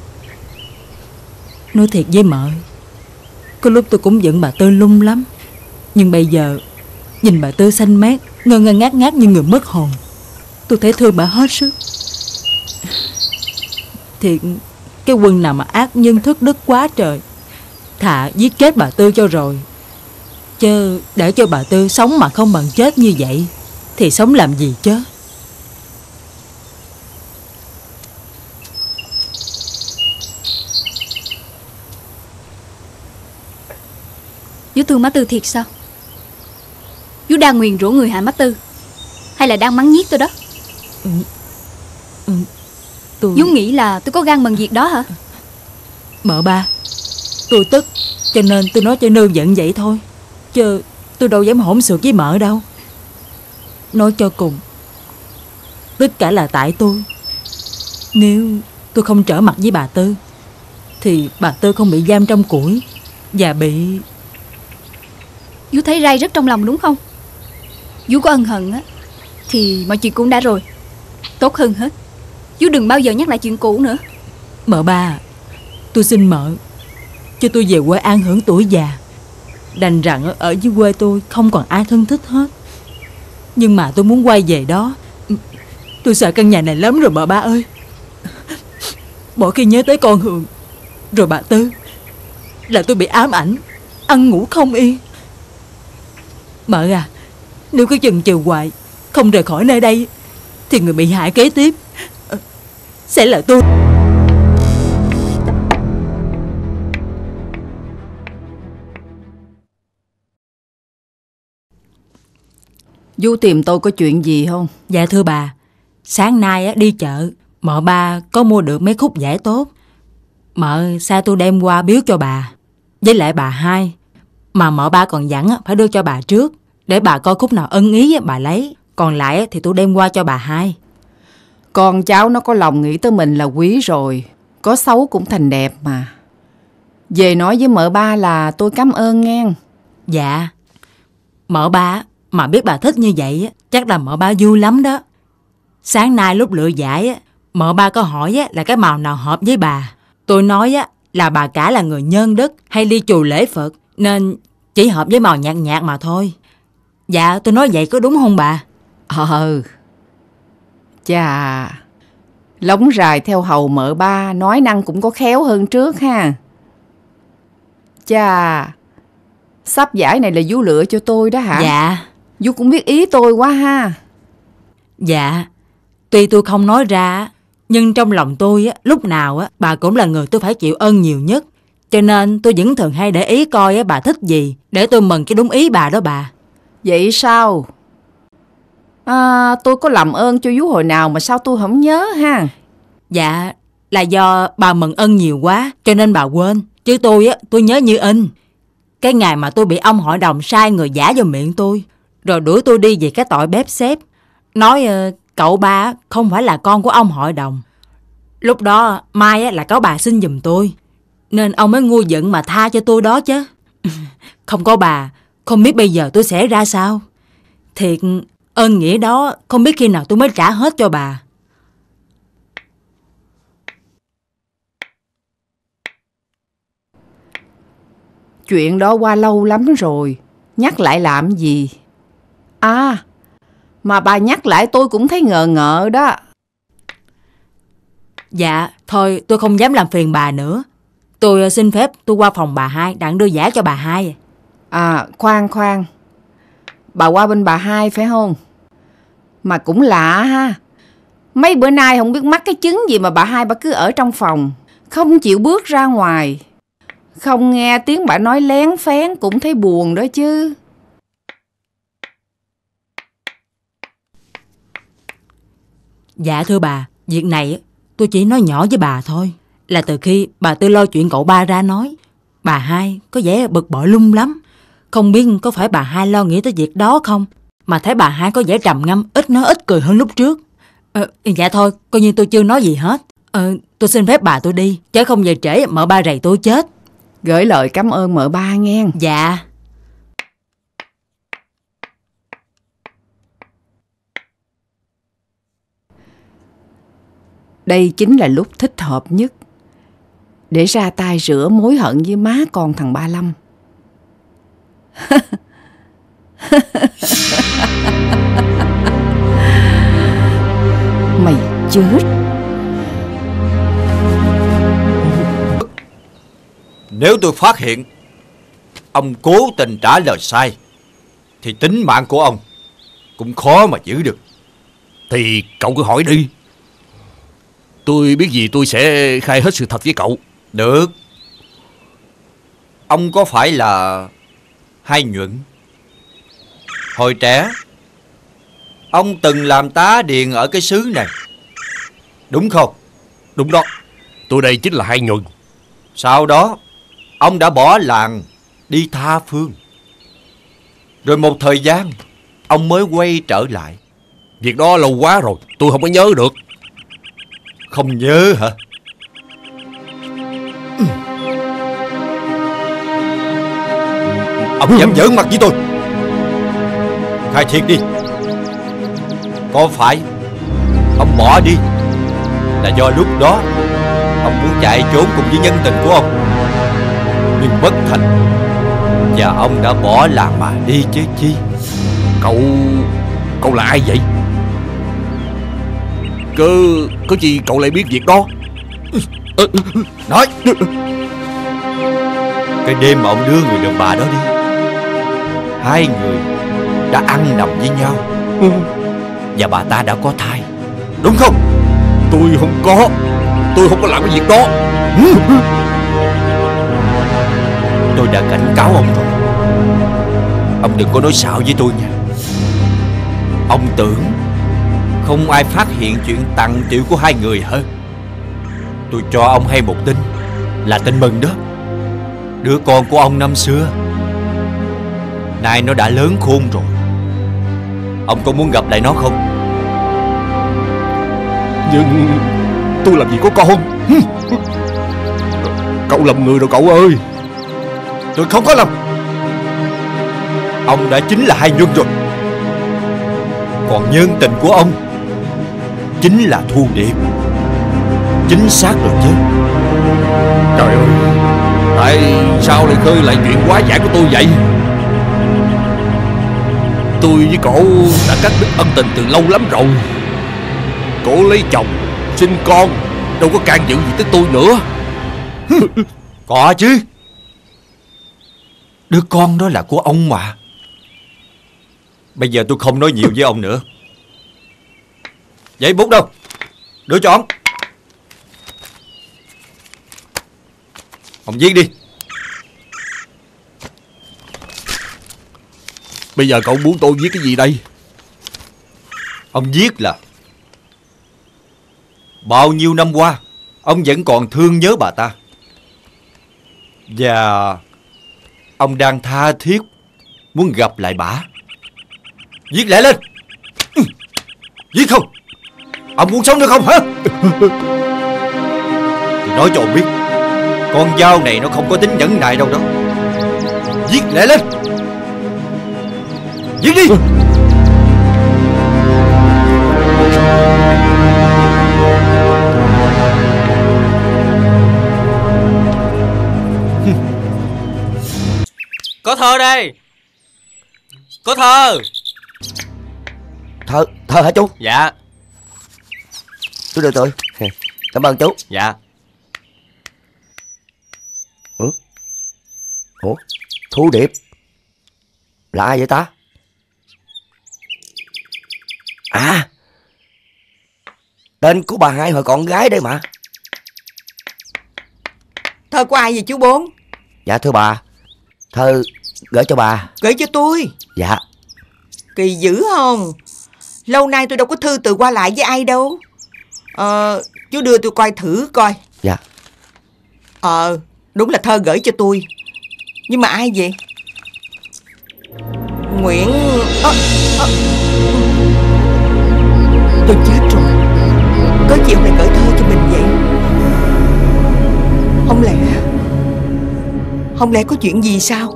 Nói thiệt với mợ, có lúc tôi cũng giận bà Tư lung lắm. Nhưng bây giờ nhìn bà Tư xanh mét, ngơ ngơ ngác ngác như người mất hồn, tôi thấy thương bà hết sức. Thiệt, cái quân nào mà ác nhân thất đức quá trời, thà giết chết bà Tư cho rồi. Chứ để cho bà Tư sống mà không bằng chết như vậy thì sống làm gì chứ. Chú thương má Tư thiệt sao? Vú đang nguyền rủa người hại má Tư, hay là đang mắng nhiếc tôi đó? ừ, ừ, tôi... Vú nghĩ là tôi có gan mần việc đó hả? Mợ ba, tôi tức cho nên tôi nói cho nương giận vậy thôi, chứ tôi đâu dám hỗn xược với mợ đâu. Nói cho cùng, tất cả là tại tôi. Nếu tôi không trở mặt với bà Tư thì bà Tư không bị giam trong củi và bị... Vú thấy rai rất trong lòng đúng không? Vú có ân hận á thì mọi chuyện cũng đã rồi. Tốt hơn hết, vú đừng bao giờ nhắc lại chuyện cũ nữa. Mợ ba, tôi xin mợ cho tôi về quê an hưởng tuổi già. Đành rằng ở dưới quê tôi không còn ai thân thích hết, nhưng mà tôi muốn quay về đó. Tôi sợ căn nhà này lắm rồi mợ ba ơi. Mỗi khi nhớ tới con Hường rồi bà Tư là tôi bị ám ảnh, ăn ngủ không yên. Mợ à, nếu cứ chần chừ hoài không rời khỏi nơi đây thì người bị hại kế tiếp sẽ là tôi. Vú tìm tôi có chuyện gì không? Dạ thưa bà, sáng nay đi chợ mợ ba có mua được mấy khúc vải tốt. Mợ sai tôi đem qua biếu cho bà với lại bà hai. Mà mợ ba còn dặn phải đưa cho bà trước, để bà coi khúc nào ưng ý bà lấy, còn lại thì tôi đem qua cho bà hai. Con cháu nó có lòng nghĩ tới mình là quý rồi, có xấu cũng thành đẹp mà. Về nói với mợ ba là tôi cảm ơn nghe. Dạ. Mợ ba mà biết bà thích như vậy chắc là mợ ba vui lắm đó. Sáng nay lúc lựa vải mợ ba có hỏi là cái màu nào hợp với bà. Tôi nói là bà cả là người nhân đức hay đi chùa lễ Phật, nên chỉ hợp với màu nhạt nhạt mà thôi. Dạ tôi nói vậy có đúng không bà? Ờ. Chà, lóng rài theo hầu mợ ba, nói năng cũng có khéo hơn trước ha. Chà, sắp giải này là vú lựa cho tôi đó hả? Dạ. Vú cũng biết ý tôi quá ha. Dạ, tuy tôi không nói ra, nhưng trong lòng tôi á, lúc nào á, bà cũng là người tôi phải chịu ơn nhiều nhất. Cho nên tôi vẫn thường hay để ý coi á, bà thích gì, để tôi mừng cái đúng ý bà đó bà. Vậy sao? À, tôi có làm ơn cho vú hồi nào mà sao tôi không nhớ ha? Dạ, là do bà mừng ơn nhiều quá, cho nên bà quên. Chứ tôi á, tôi nhớ như in. Cái ngày mà tôi bị ông hội đồng sai người giả vào miệng tôi, rồi đuổi tôi đi vì cái tội bếp xếp, nói uh, cậu ba không phải là con của ông hội đồng. Lúc đó Mai là có bà xin giùm tôi, nên ông mới ngu giận mà tha cho tôi đó chứ. Không có bà, không biết bây giờ tôi sẽ ra sao. Thiệt, ơn nghĩa đó không biết khi nào tôi mới trả hết cho bà. Chuyện đó qua lâu lắm rồi, nhắc lại làm gì? À, mà bà nhắc lại tôi cũng thấy ngờ ngợ đó. Dạ, thôi tôi không dám làm phiền bà nữa. Tôi xin phép tôi qua phòng bà hai, đặng đưa giả cho bà hai. À, khoan khoan. Bà qua bên bà hai phải không? Mà cũng lạ ha. Mấy bữa nay không biết mắc cái chứng gì mà bà hai bà cứ ở trong phòng, không chịu bước ra ngoài. Không nghe tiếng bà nói lén phén cũng thấy buồn đó chứ. Dạ thưa bà, việc này tôi chỉ nói nhỏ với bà thôi. Là từ khi bà Tư lo chuyện cậu ba ra nói, bà hai có vẻ bực bội lung lắm. Không biết có phải bà hai lo nghĩ tới việc đó không, mà thấy bà hai có vẻ trầm ngâm, ít nói ít cười hơn lúc trước. Ờ, dạ thôi, coi như tôi chưa nói gì hết. Ờ, tôi xin phép bà tôi đi, chứ không về trễ mợ ba rầy tôi chết. Gửi lời cảm ơn mợ ba nghe. Dạ. Đây chính là lúc thích hợp nhất để ra tay rửa mối hận với má con thằng Ba Lâm. Mày chết. Nếu tôi phát hiện ông cố tình trả lời sai, thì tính mạng của ông cũng khó mà giữ được. Thì cậu cứ hỏi đi. Tôi biết gì tôi sẽ khai hết sự thật với cậu. Được. Ông có phải là Hai Nhuận? Hồi trẻ ông từng làm tá điền ở cái xứ này, đúng không? Đúng đó, tôi đây chính là Hai Nhuần. Sau đó ông đã bỏ làng đi tha phương, rồi một thời gian ông mới quay trở lại. Việc đó lâu quá rồi, tôi không có nhớ được. Không nhớ hả? Ông dám giỡn mặt với tôi? Khai thiệt đi, có phải ông bỏ đi là do lúc đó ông muốn chạy trốn cùng với nhân tình của ông, nhưng bất thành, và ông đã bỏ làng mà đi chứ chi? Cậu... cậu là ai vậy? Cơ... có gì cậu lại biết việc đó? Nói! Cái đêm mà ông đưa người đàn bà đó đi, hai người đã ăn nằm với nhau, và bà ta đã có thai, đúng không? Tôi không có. Tôi không có làm cái việc đó. Tôi đã cảnh cáo ông rồi, ông đừng có nói xạo với tôi nha. Ông tưởng không ai phát hiện chuyện tặng tiểu của hai người hả? Tôi cho ông hay một tin, là tin mừng đó. Đứa con của ông năm xưa nay nó đã lớn khôn rồi. Ông có muốn gặp lại nó không? Nhưng tôi làm gì có con. Cậu lầm người rồi cậu ơi. Tôi không có lầm. Ông đã chính là Hai Nhuần rồi. Còn nhân tình của ông chính là Thu Điệp. Chính xác rồi chứ. Trời ơi, tại sao lại khơi lại chuyện quá giải của tôi vậy? Tôi với cổ đã cắt đứt ân tình từ lâu lắm rồi. Cổ lấy chồng, sinh con, đâu có can dự gì tới tôi nữa. Có chứ. Đứa con đó là của ông mà. Bây giờ tôi không nói nhiều với ông nữa. Giấy bút đâu? Đưa cho ông. Ông viết đi. Bây giờ cậu muốn tôi viết cái gì đây? Ông viết là bao nhiêu năm qua ông vẫn còn thương nhớ bà ta, và ông đang tha thiết muốn gặp lại bà. Viết lại lên. Viết không? Ông muốn sống được không hả? Tôi nói cho ông biết, con dao này nó không có tính nhẫn nại đâu đó. Viết lại lên. Viết đi. Có thơ đây. Có thơ. Thơ, thơ hả chú? Dạ. Chú đưa tôi. Cảm ơn chú. Dạ. Ủa? Ủa? Thu Điệp là ai vậy ta? À, tên của bà Hai hồi con gái đây mà. Thơ của ai vậy chú Bốn? Dạ thưa bà, thơ gửi cho bà. Gửi cho tôi? Dạ. Kỳ dữ không? Lâu nay tôi đâu có thư từ qua lại với ai đâu. Ờ, chú đưa tôi coi thử coi. Dạ. Ờ, đúng là thơ gửi cho tôi. Nhưng mà ai vậy? Nguyễn... À, à. Tôi chết rồi. Có gì ông lại gửi thơ cho mình vậy? Không lẽ... Không lẽ có chuyện gì sao?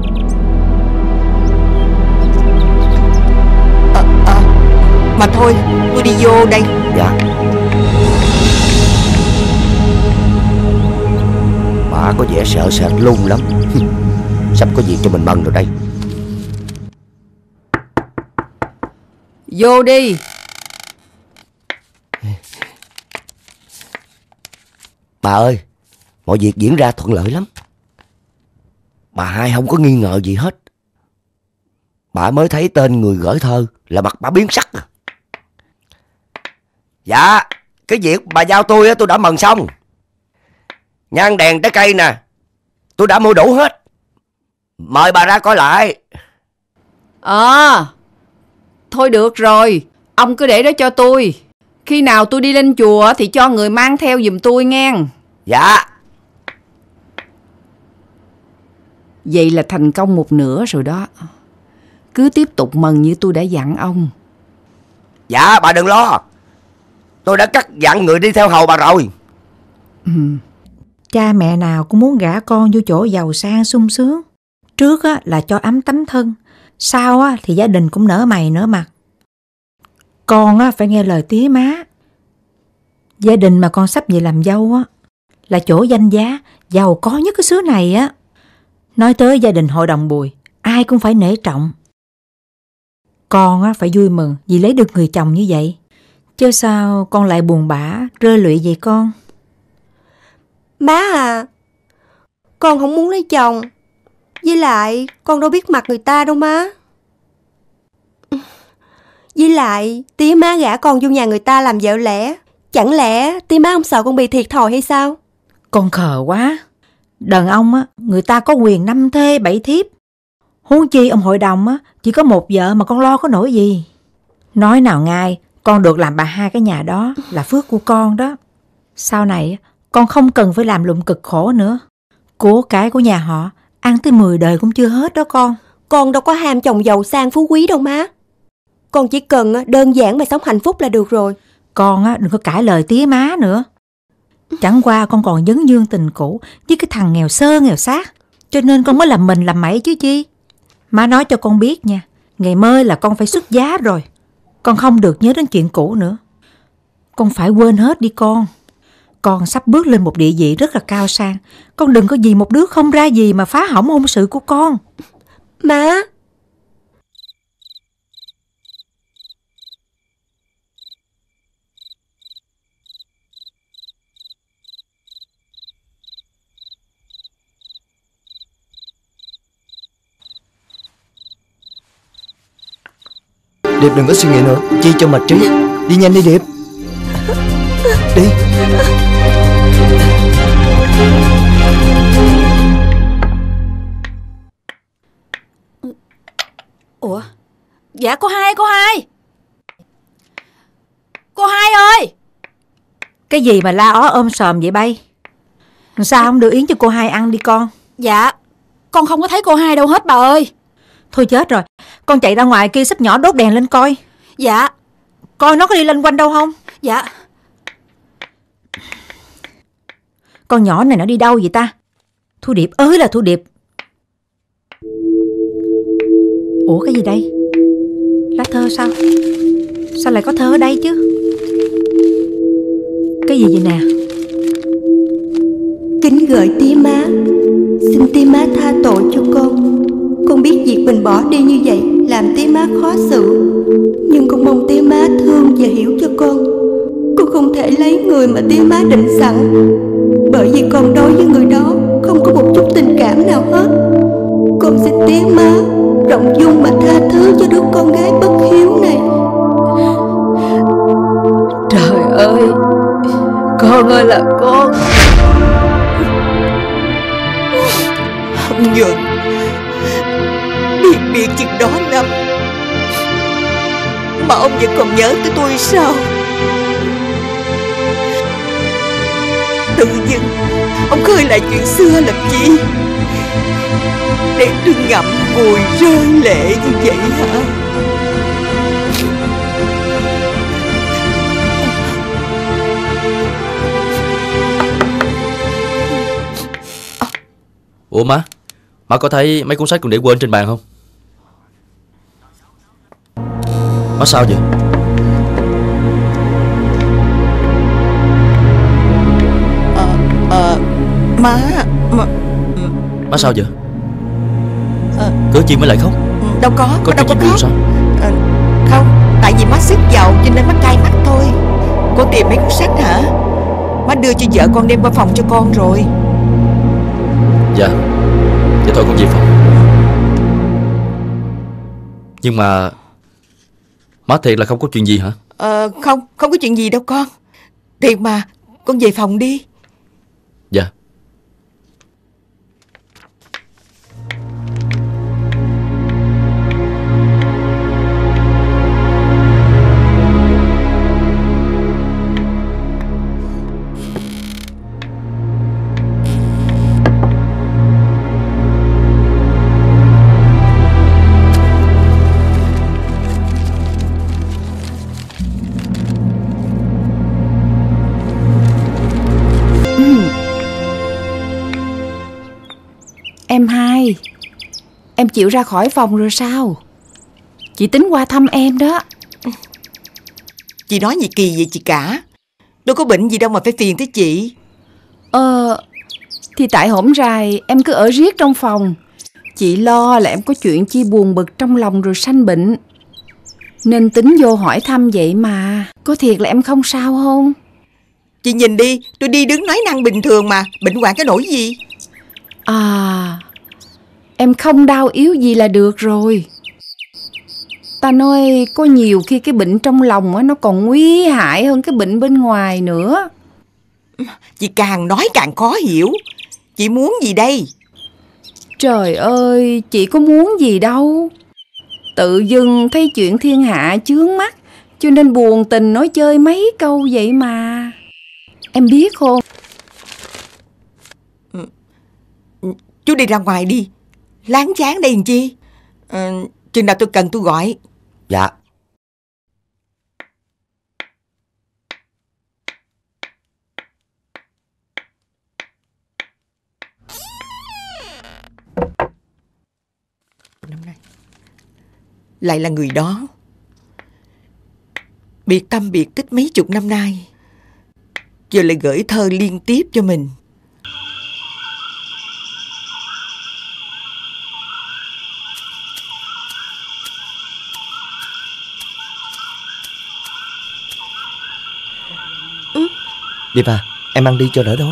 À, à, mà thôi, tôi đi vô đây. Dạ. Bà có vẻ sợ sệt luôn lắm. Sắp có việc cho mình bận rồi đây. Vô đi. Bà ơi, mọi việc diễn ra thuận lợi lắm. Bà Hai không có nghi ngờ gì hết. Bà mới thấy tên người gửi thơ là mặt bà biến sắc. Dạ, cái việc bà giao tôi tôi đã mần xong. Nhang đèn trái cây nè, tôi đã mua đủ hết. Mời bà ra coi lại. Ờ, thôi được rồi, ông cứ để đó cho tôi. Khi nào tôi đi lên chùa thì cho người mang theo giùm tôi nghe. Dạ. Vậy là thành công một nửa rồi đó. Cứ tiếp tục mần như tôi đã dặn ông. Dạ bà đừng lo, tôi đã cắt dặn người đi theo hầu bà rồi. Ừ. Cha mẹ nào cũng muốn gả con vô chỗ giàu sang sung sướng. Trước á, là cho ấm tấm thân, sau á, thì gia đình cũng nở mày nở mặt. Con á, phải nghe lời tía má. Gia đình mà con sắp về làm dâu á, là chỗ danh giá giàu có nhất cái xứ này á. Nói tới gia đình hội đồng Bùi, ai cũng phải nể trọng. Con á, phải vui mừng vì lấy được người chồng như vậy. Chứ sao con lại buồn bã, rơi lụy vậy con? Má à, con không muốn lấy chồng. Với lại con đâu biết mặt người ta đâu má. Với lại tía má gả con vô nhà người ta làm vợ lẽ. Chẳng lẽ tía má không sợ con bị thiệt thòi hay sao? Con khờ quá. Đàn ông á, người ta có quyền năm thê bảy thiếp. Huống chi ông hội đồng á, chỉ có một vợ mà con lo có nổi gì. Nói nào ngay, con được làm bà hai cái nhà đó là phước của con đó. Sau này con không cần phải làm lụng cực khổ nữa. Của cái của nhà họ ăn tới mười đời cũng chưa hết đó con. Con đâu có ham chồng giàu sang phú quý đâu má. Con chỉ cần đơn giản mà sống hạnh phúc là được rồi. Con á, đừng có cãi lời tía má nữa. Chẳng qua con còn vấn dương tình cũ với cái thằng nghèo sơ nghèo xác, cho nên con mới làm mình làm mẩy chứ chi. Má nói cho con biết nha, ngày mai là con phải xuất giá rồi. Con không được nhớ đến chuyện cũ nữa. Con phải quên hết đi con. Con sắp bước lên một địa vị rất là cao sang. Con đừng có vì một đứa không ra gì mà phá hỏng hôn sự của con. Má. Điệp đừng có suy nghĩ nữa, chi cho mệt trí. Đi nhanh đi Điệp. Đi. Ủa? Dạ cô hai, cô hai. Cô hai ơi. Cái gì mà la ó ôm sòm vậy bay? Sao không đưa yến cho cô hai ăn đi con? Dạ, con không có thấy cô hai đâu hết bà ơi. Thôi chết rồi, con chạy ra ngoài kia xếp nhỏ đốt đèn lên coi. Dạ. Coi nó có đi lanh quanh đâu không? Dạ. Con nhỏ này nó đi đâu vậy ta? Thu Điệp ơi là Thu Điệp. Ủa cái gì đây? Lá thơ sao? Sao lại có thơ ở đây chứ? Cái gì vậy nè? Kính gửi tía má, xin tía má tha tội cho con. Con biết việc mình bỏ đi như vậy làm tía má khó xử, nhưng con mong tía má thương và hiểu cho con. Con không thể lấy người mà tía má định sẵn, bởi vì con đối với người đó không có một chút tình cảm nào hết. Con xin tía má rộng dung mà tha thứ cho đứa con gái bất hiếu này. Trời ơi, con ơi là con. Ông Nhuận, biệt biệt chừng đó năm mà ông vẫn còn nhớ tới tôi sao? Tự dưng ông khơi lại chuyện xưa làm chi? Để tôi ngậm ngùi rơi lệ như vậy hả? Ủa má, má có thấy mấy cuốn sách còn để quên trên bàn không? Má sao vậy? Ờ, ờ, má, má... Má sao vậy? Ờ, Cớ chi mới lại khóc? đâu có, Có đâu chuyện có gì buồn khóc. sao? Ờ, không, tại vì má sức giàu cho nên má cay mắt thôi. Cô tìm mấy cuốn sách hả? Má đưa cho vợ con đem qua phòng cho con rồi. Dạ, vậy thôi con về phòng. Nhưng mà má thiệt là không có chuyện gì hả? Ờ, không, không có chuyện gì đâu con. Thiệt mà, con về phòng đi. Dạ. Em hai, em chịu ra khỏi phòng rồi sao? Chị tính qua thăm em đó. Chị nói gì kỳ vậy chị cả? Đâu có bệnh gì đâu mà phải phiền tới chị. Ờ, thì tại hổm rày em cứ ở riết trong phòng. Chị lo là em có chuyện chi buồn bực trong lòng rồi sanh bệnh, nên tính vô hỏi thăm vậy mà. Có thiệt là em không sao không? Chị nhìn đi, tôi đi đứng nói năng bình thường mà. Bệnh hoạn cái nỗi gì? À, em không đau yếu gì là được rồi. Ta nói có nhiều khi cái bệnh trong lòng á, nó còn nguy hại hơn cái bệnh bên ngoài nữa. Chị càng nói càng khó hiểu. Chị muốn gì đây? Trời ơi, chị có muốn gì đâu. Tự dưng thấy chuyện thiên hạ chướng mắt, cho nên buồn tình nói chơi mấy câu vậy mà. Em biết không? Chú đi ra ngoài đi. Láng chán đây làm chi? À, chừng nào tôi cần tôi gọi. Dạ. Lại là người đó. Biệt tâm biệt tích mấy chục năm nay, giờ lại gửi thơ liên tiếp cho mình. Đi bà, em ăn đi cho đỡ đói.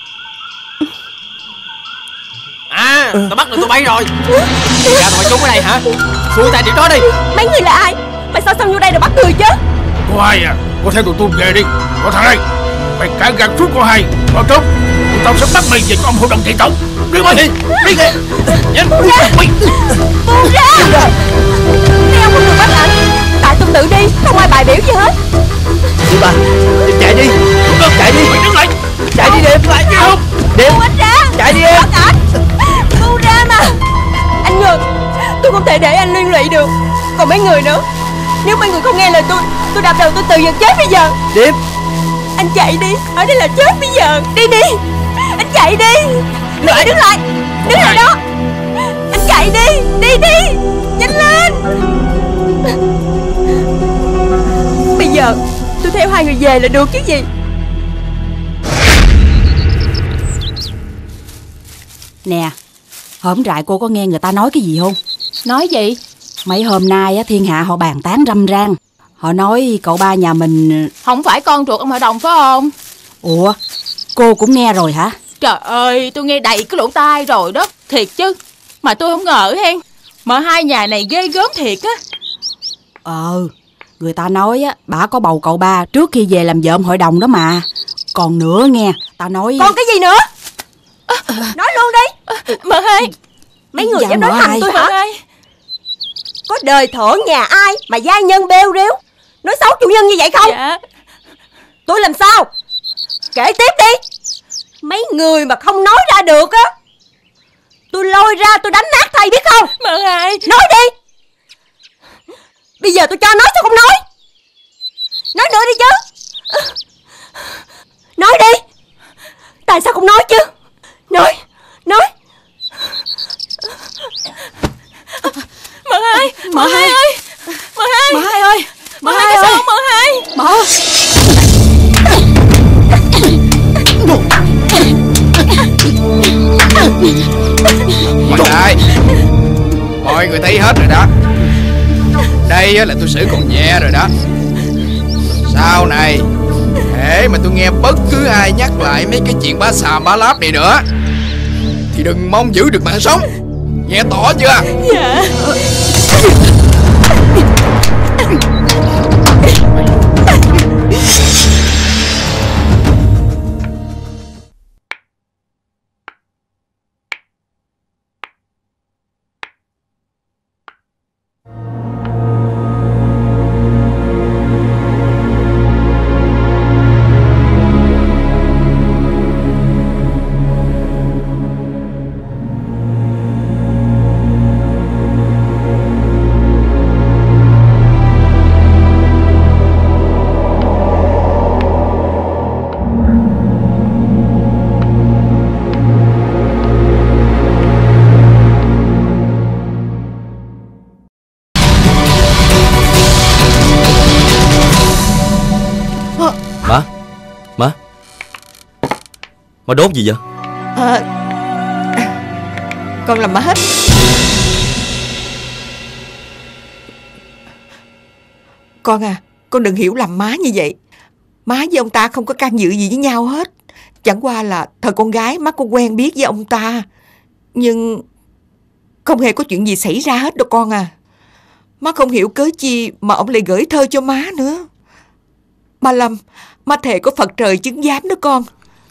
À, tao bắt được tụi bay rồi. Ra tụi bay trốn ở đây hả? Xuôi tay điểm đó đi. Mấy người là ai? Mày sao xong vô đây rồi bắt người chứ? Cô hai à, cô theo tụi tôi về đi. Có thằng đây, mày cản gạt suốt cô hai. Có trốn, tụi tao sẽ bắt mày về cho ông hội đồng thị tổng. Đi mày, đi đi. Nhanh, buông ra. Buông ra. Mấy ông không được bắt anh. Tại tôi tự đi, không ai bài biểu gì hết. Đi bà, chạy đi. Chạy đi. Mày đứng lại. Chạy đi Điệp. Lại chứ không? Điệp. Buông anh ra. Chạy đi em. Bắt anh. Buông ra mà. Anh Nhường, tôi không thể để anh liên lụy được. Còn mấy người nữa, nếu mấy người không nghe lời tôi, tôi đạp đầu tôi tự giật chết bây giờ. Điệp. Anh chạy đi, ở đây là chết bây giờ. Đi đi. Anh chạy đi. Lại đứng lại. Đứng lại đó. Anh chạy đi. Đi đi. Nhanh lên. Bây giờ tôi theo hai người về là được chứ gì. Nè, hổm rại cô có nghe người ta nói cái gì không? Nói gì? Mấy hôm nay á, thiên hạ họ bàn tán râm ran. Họ nói cậu ba nhà mình... Không phải con ruột ông hội đồng phải không? Ủa, cô cũng nghe rồi hả? Trời ơi, tôi nghe đầy cái lỗ tai rồi đó. Thiệt chứ. Mà tôi không ngờ hen. Mà hai nhà này ghê gớm thiệt á. Ờ, người ta nói á, bà có bầu cậu ba trước khi về làm vợ ông hội đồng đó mà. Còn nữa nghe, ta nói... Còn cái gì nữa? À, nói luôn đi. Mợ hai. Mấy người Dạ, dám nói mợ thầm hai. tôi hả? Mợ hai. Có đời thổ nhà ai mà gia nhân bêu rếu, nói xấu chủ nhân như vậy không? Dạ. Tôi làm sao? Kể tiếp đi. Mấy người mà không nói ra được á, tôi lôi ra tôi đánh nát thầy biết không? Mợ hai. Nói đi. Bây giờ tôi cho nói sao không nói? Nói nữa đi chứ. Nói đi. Tại sao không nói chứ? Nói. Nói. Mợ hai. Mợ hai ơi. Mợ hai. Mợ hai ơi. Mợ hai ơi. Mợ hai. Mợ. Mọi người, mọi người thấy hết rồi đó. Đây là tôi xử còn nhẹ rồi đó. Sau này hễ mà tôi nghe bất cứ ai nhắc lại mấy cái chuyện bá xàm bá láp này nữa thì đừng mong giữ được mạng sống. Nghe tỏ chưa? Dạ. Má đốt gì vậy? À, con làm má. Con à, con đừng hiểu lầm má như vậy. Má với ông ta không có can dự gì với nhau hết. Chẳng qua là thời con gái má con quen biết với ông ta, nhưng không hề có chuyện gì xảy ra hết đâu con à. Má không hiểu cớ chi mà ông lại gửi thơ cho má nữa. Ba Lâm, má thề có Phật trời chứng giám đó con.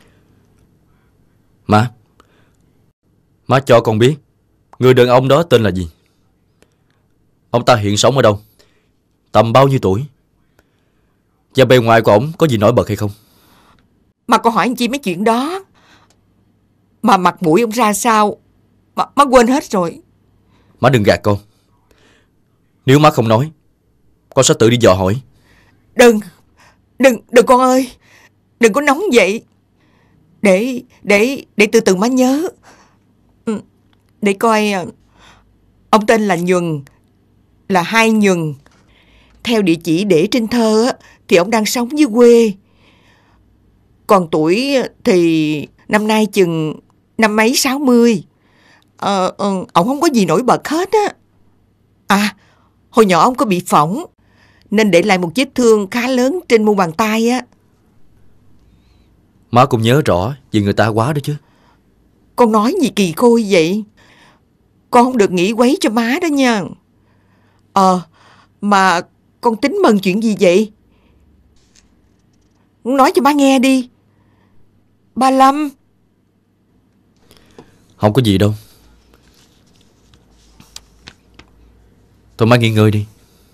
Má, má cho con biết người đàn ông đó tên là gì? Ông ta hiện sống ở đâu? Tầm bao nhiêu tuổi? Và bề ngoài của ổng có gì nổi bật hay không? Mà con hỏi anh chi mấy chuyện đó? Mà mặt mũi ông ra sao Má, má quên hết rồi. Má đừng gạt con. Nếu má không nói, con sẽ tự đi dò hỏi. Đừng, đừng, đừng con ơi. Đừng có nóng vậy. Để, để, để từ từ má nhớ. Để coi. Ông tên là Nhuần, là Hai Nhuần. Theo địa chỉ để trên thơ thì ông đang sống dưới quê. Còn tuổi thì năm nay chừng năm mấy sáu mươi. Ờ, ông không có gì nổi bật hết á. À, hồi nhỏ ông có bị phỏng nên để lại một vết thương khá lớn trên mu bàn tay á. Má cũng nhớ rõ về người ta quá đó chứ. Con nói gì kỳ khôi vậy? Con không được nghĩ quấy cho má đó nha. Ờ, mà con tính mừng chuyện gì vậy? Nói cho má nghe đi. Ba Lâm. Không có gì đâu. Thôi má nghỉ ngơi đi.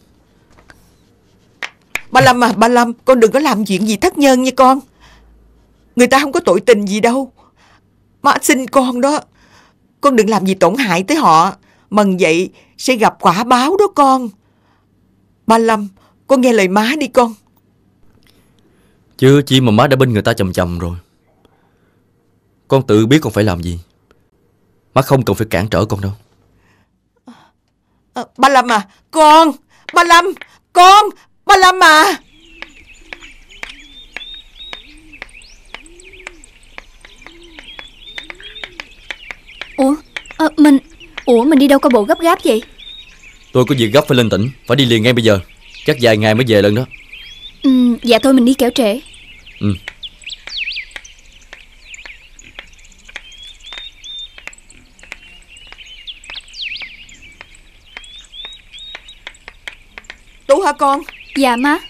Ba Lâm à, ba Lâm, con đừng có làm chuyện gì thất nhân nha con. Người ta không có tội tình gì đâu. Má xin con đó. Con đừng làm gì tổn hại tới họ. Mần vậy sẽ gặp quả báo đó con. Ba Lâm, con nghe lời má đi con. Chưa chi mà má đã bên người ta chầm chầm rồi. Con tự biết con phải làm gì. Má không cần phải cản trở con đâu. À, ba Lâm à, con. Ba Lâm, con. Ba Lâm à. Ủa, à, mình Ủa mình đi đâu có bộ gấp gáp vậy? Tôi có việc gấp phải lên tỉnh. Phải đi liền ngay bây giờ. Chắc vài ngày mới về lần đó. Ừ, dạ thôi mình đi kẻo trễ. Ừ. Tú hả con? Dạ má.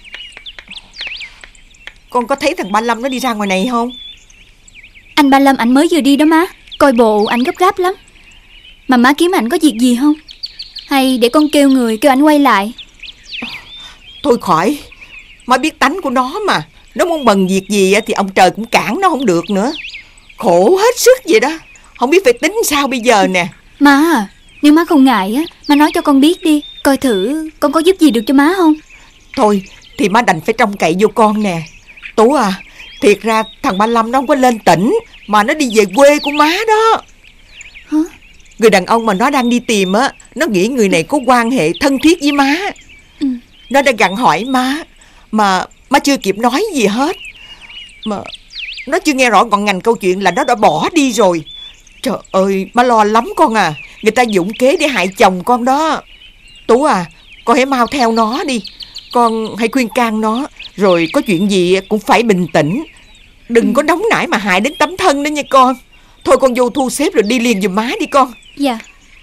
Con có thấy thằng Ba Lâm nó đi ra ngoài này không? Anh Ba Lâm ảnh mới vừa đi đó má. Coi bộ ảnh gấp gáp lắm. Mà má kiếm ảnh có việc gì không? Hay để con kêu người kêu ảnh quay lại? Thôi khỏi. Má biết tánh của nó mà. Nó muốn bần việc gì thì ông trời cũng cản nó không được nữa. Khổ hết sức vậy đó. Không biết phải tính sao bây giờ nè. Má à, nếu má không ngại á, má nói cho con biết đi. Coi thử con có giúp gì được cho má không? Thôi thì má đành phải trông cậy vô con nè. Tú à, thiệt ra thằng Ba Lâm nó không có lên tỉnh, mà nó đi về quê của má đó. Hả? Người đàn ông mà nó đang đi tìm á, nó nghĩ người này có quan hệ thân thiết với má. Ừ. Nó đã gặng hỏi má, mà má chưa kịp nói gì hết. Mà nó chưa nghe rõ ngọn ngành câu chuyện là nó đã bỏ đi rồi. Trời ơi, má lo lắm con à. Người ta dụng kế để hại chồng con đó. Tú à, con hãy mau theo nó đi. Con hãy khuyên can nó. Rồi có chuyện gì cũng phải bình tĩnh. Đừng có nóng nảy mà hại đến tấm thân đó nha con. Thôi con vô thu xếp rồi đi liền giùm má đi con. Dạ.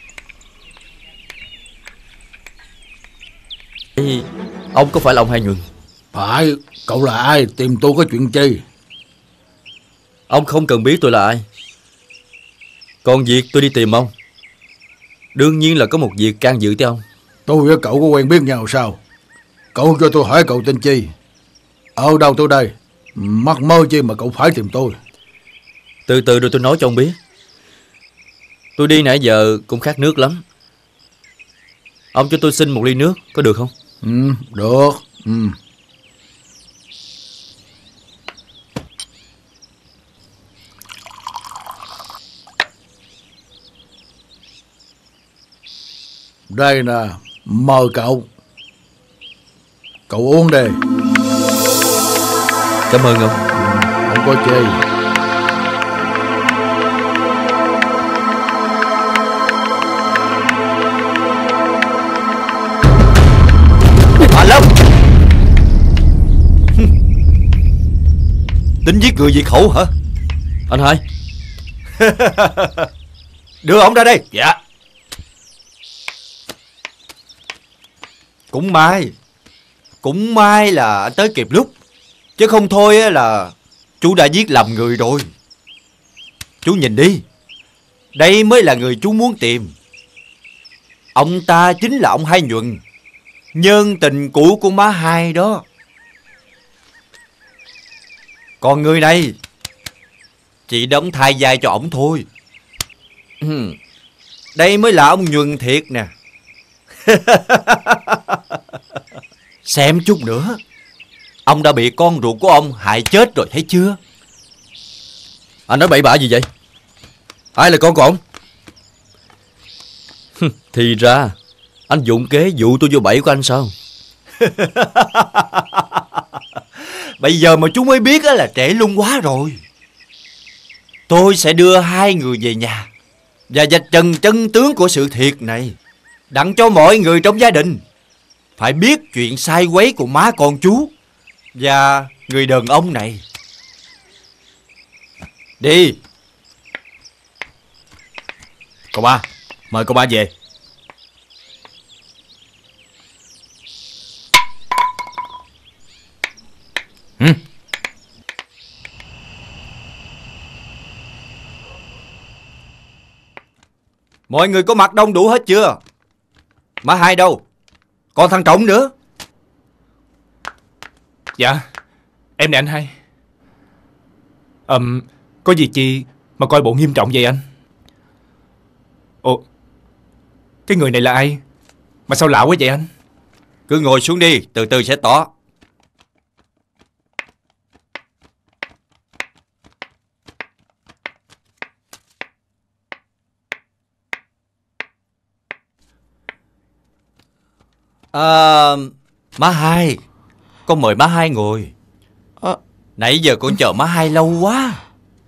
Ê, ông có phải là ông Hai Nhuần? Phải. Cậu là ai? Tìm tôi có chuyện chi? Ông không cần biết tôi là ai. Còn việc tôi đi tìm ông, đương nhiên là có một việc can dự tới ông. Tôi với cậu có quen biết nhau sao? Cậu cho tôi hỏi cậu tên chi? Ở đâu tôi đây? Mắc mơ chi mà cậu phải tìm tôi? Từ từ rồi tôi nói cho ông biết. Tôi đi nãy giờ cũng khát nước lắm. Ông cho tôi xin một ly nước có được không? Ừ, được. Ừ. Đây nè, mời cậu. Cậu uống đi. Cảm ơn ông. Không có chi. Tính giết người diệt khẩu hả? Anh hai. Đưa ổng ra đây. Dạ. Cũng may Cũng may là anh tới kịp lúc, chứ không thôi là chú đã giết lầm người rồi. Chú nhìn đi, đây mới là người chú muốn tìm. Ông ta chính là ông Hai Nhuần, nhân tình cũ của má Hai đó. Còn người này chỉ đóng thay vai cho ổng thôi. Đây mới là ông Nhuần thiệt nè. Xem chút nữa, ông đã bị con ruột của ông hại chết rồi thấy chưa? Anh nói bậy bạ gì vậy? Ai là con của ông? Thì ra anh dụng kế dụ tôi vô bẫy của anh sao? Bây giờ mà chú mới biết là trễ lung quá rồi. Tôi sẽ đưa hai người về nhà và vạch trần chân tướng của sự thiệt này, đặng cho mọi người trong gia đình phải biết chuyện sai quấy của má con chú và người đàn ông này. Đi. Cậu ba, mời cậu ba về. Ừ. Mọi người có mặt đông đủ hết chưa? Má Hai đâu? Còn thằng Trọng nữa. Dạ, em nè anh Hai. Ừm, có việc chi mà coi bộ nghiêm trọng vậy anh? Ồ, cái người này là ai? Mà sao lạ quá vậy anh? Cứ ngồi xuống đi, từ từ sẽ tỏ. À, má Hai, con mời má Hai ngồi. à. Nãy giờ con chờ má Hai lâu quá.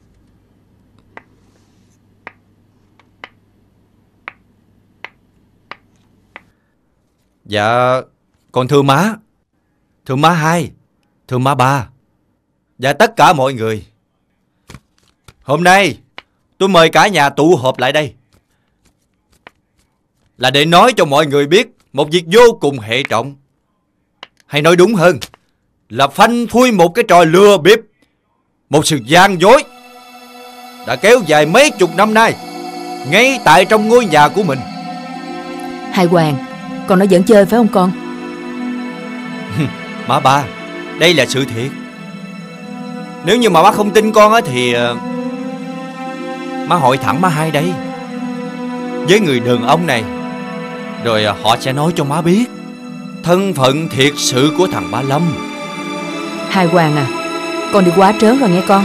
Dạ, con thưa má, thưa má Hai, thưa má Ba và tất cả mọi người. Hôm nay tôi mời cả nhà tụ họp lại đây là để nói cho mọi người biết một việc vô cùng hệ trọng, hay nói đúng hơn là phanh phui một cái trò lừa bịp, một sự gian dối đã kéo dài mấy chục năm nay ngay tại trong ngôi nhà của mình. Hai Hoàng, con nói giỡn chơi phải không con? Má Ba, đây là sự thiệt. Nếu như mà má không tin con á thì má hỏi thẳng má Hai đây, với người đàn ông này, rồi họ sẽ nói cho má biết thân phận thiệt sự của thằng Ba Lâm. Hai Hoàng à, con đi quá trớn rồi nghe con.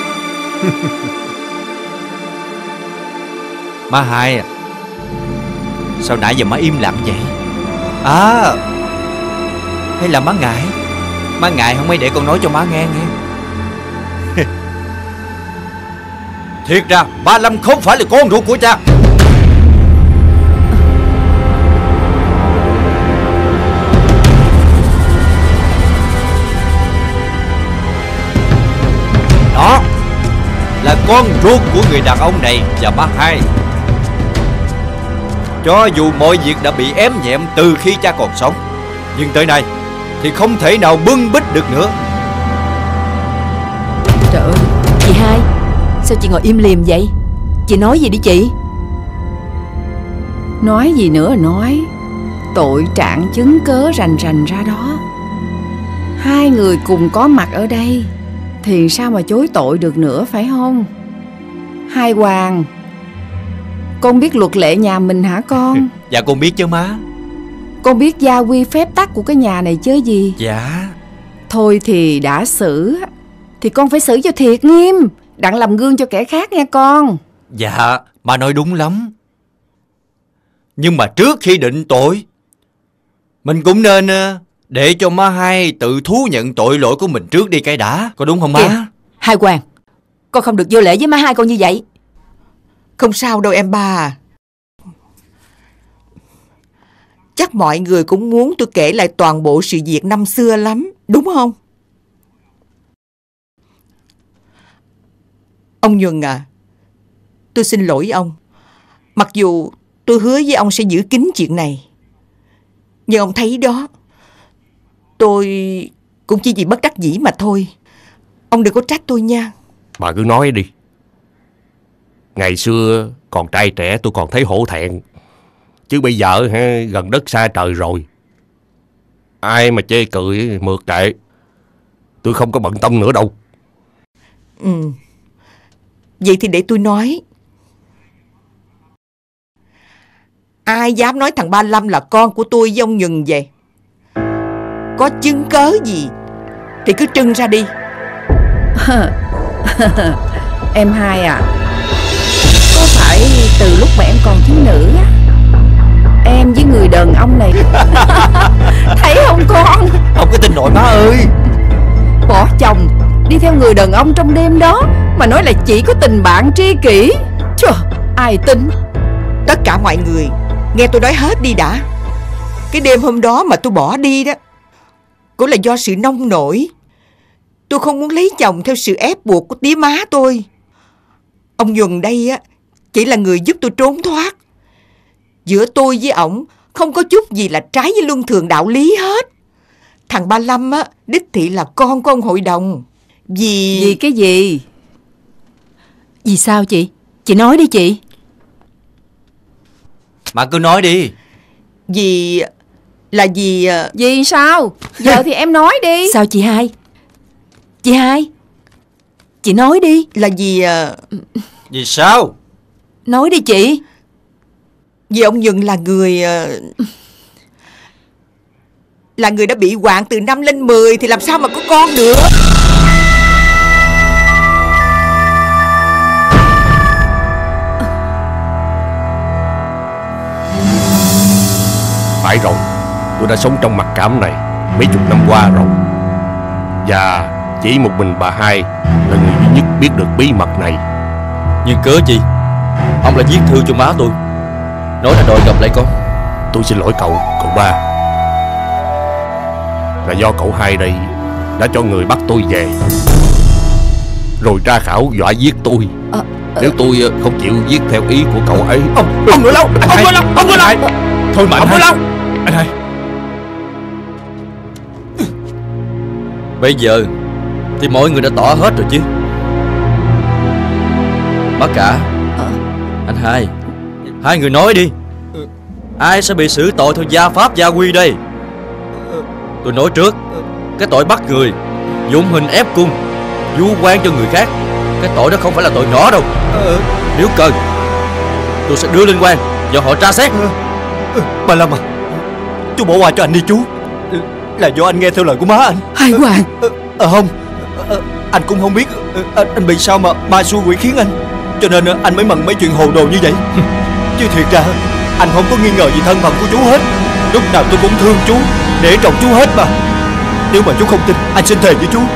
Má Hai à, sao nãy giờ má im lặng vậy? À, hay là má ngại? Má ngại không mấy để con nói cho má nghe nghe. Thiệt ra Ba Lâm không phải là con ruột của cha. Đó là con ruột của người đàn ông này và má Hai. Cho dù mọi việc đã bị ém nhẹm từ khi cha còn sống, nhưng tới nay thì không thể nào bưng bít được nữa. Trời ơi, chị Hai, sao chị ngồi im lìm vậy? Chị nói gì đi chị? Nói gì nữa nói, tội trạng chứng cớ rành rành ra đó. Hai người cùng có mặt ở đây thì sao mà chối tội được nữa phải không? Hai Hoàng, con biết luật lệ nhà mình hả con? Dạ con biết chứ má. Con biết gia quy phép tắc của cái nhà này chứ gì? Dạ. Thôi thì đã xử thì con phải xử cho thiệt nghiêm, đặng làm gương cho kẻ khác nghe con. Dạ, má nói đúng lắm. Nhưng mà trước khi định tội, mình cũng nên để cho má Hai tự thú nhận tội lỗi của mình trước đi cái đã, có đúng không má? Kìa, Hai Hoàng, con không được vô lễ với má Hai con như vậy. Không sao đâu em ba. Chắc mọi người cũng muốn tôi kể lại toàn bộ sự việc năm xưa lắm, đúng không? Ông Nhuần à, tôi xin lỗi ông. Mặc dù tôi hứa với ông sẽ giữ kín chuyện này, nhưng ông thấy đó, tôi cũng chỉ vì bất đắc dĩ mà thôi. Ông đừng có trách tôi nha. Bà cứ nói đi. Ngày xưa còn trai trẻ tôi còn thấy hổ thẹn, chứ bây giờ ha, gần đất xa trời rồi. Ai mà chê cười mượt kệ, tôi không có bận tâm nữa đâu. Ừ. Vậy thì để tôi nói. Ai dám nói thằng Ba Lâm là con của tôi với ông Nhuần vậy? Có chứng cớ gì thì cứ trưng ra đi. Em hai à, có phải từ lúc mà em còn thiếu nữ á, em với người đàn ông này thấy không con? Không có tin nổi má ơi. Bỏ chồng đi theo người đàn ông trong đêm đó mà nói là chỉ có tình bạn tri kỷ. Trời, ai tin? Tất cả mọi người nghe tôi nói hết đi đã. Cái đêm hôm đó mà tôi bỏ đi đó cũng là do sự nông nổi. Tôi không muốn lấy chồng theo sự ép buộc của tía má tôi. Ông Nhuần đây á chỉ là người giúp tôi trốn thoát. Giữa tôi với ổng không có chút gì là trái với luân thường đạo lý hết. Thằng Ba Lâm á đích thị là con của ông hội đồng. Vì... Vì cái gì? Vì sao chị? Chị nói đi chị. Mà cứ nói đi. Vì... Là vì... Vì sao? Giờ thì em nói đi. Sao chị hai? Chị hai, chị nói đi. Là vì... Vì sao? Nói đi chị. Vì ông Nhuần là người... Là người đã bị hoạn từ năm lên mười thì làm sao mà có con được. Phải rồi, tôi đã sống trong mặc cảm này mấy chục năm qua rồi. Và chỉ một mình bà hai là người duy nhất biết được bí mật này. Nhưng cớ gì ông lại viết thư cho má tôi, nói là đòi gặp lại con? Tôi xin lỗi cậu, cậu ba. Là do cậu hai đây đã cho người bắt tôi về, rồi tra khảo dọa giết tôi à, nếu tôi không chịu viết theo ý của cậu ấy. Ông Ông Ngựa Long, ông Ngựa Long, ông Ngựa Long. Thôi mà anh Ngựa Long. Anh hai, bây giờ thì mọi người đã tỏ hết rồi chứ. Bác cả, anh hai, hai người nói đi, ai sẽ bị xử tội theo gia pháp gia quy đây? Tôi nói trước, cái tội bắt người, dụng hình ép cung, vu oan cho người khác, cái tội đó không phải là tội nhỏ đâu. Nếu cần, tôi sẽ đưa lên quan và họ tra xét. Ba Lâm à, chú bỏ qua cho anh đi chú. Là do anh nghe theo lời của má anh. Hai Hoàng. À không, anh cũng không biết anh, anh bị sao mà ma xui quỷ khiến anh, cho nên anh mới mần mấy chuyện hồ đồ như vậy. Chứ thiệt ra anh không có nghi ngờ gì thân phận của chú hết. Lúc nào tôi cũng thương chú, để trọng chú hết mà. Nếu mà chú không tin, anh xin thề với chú.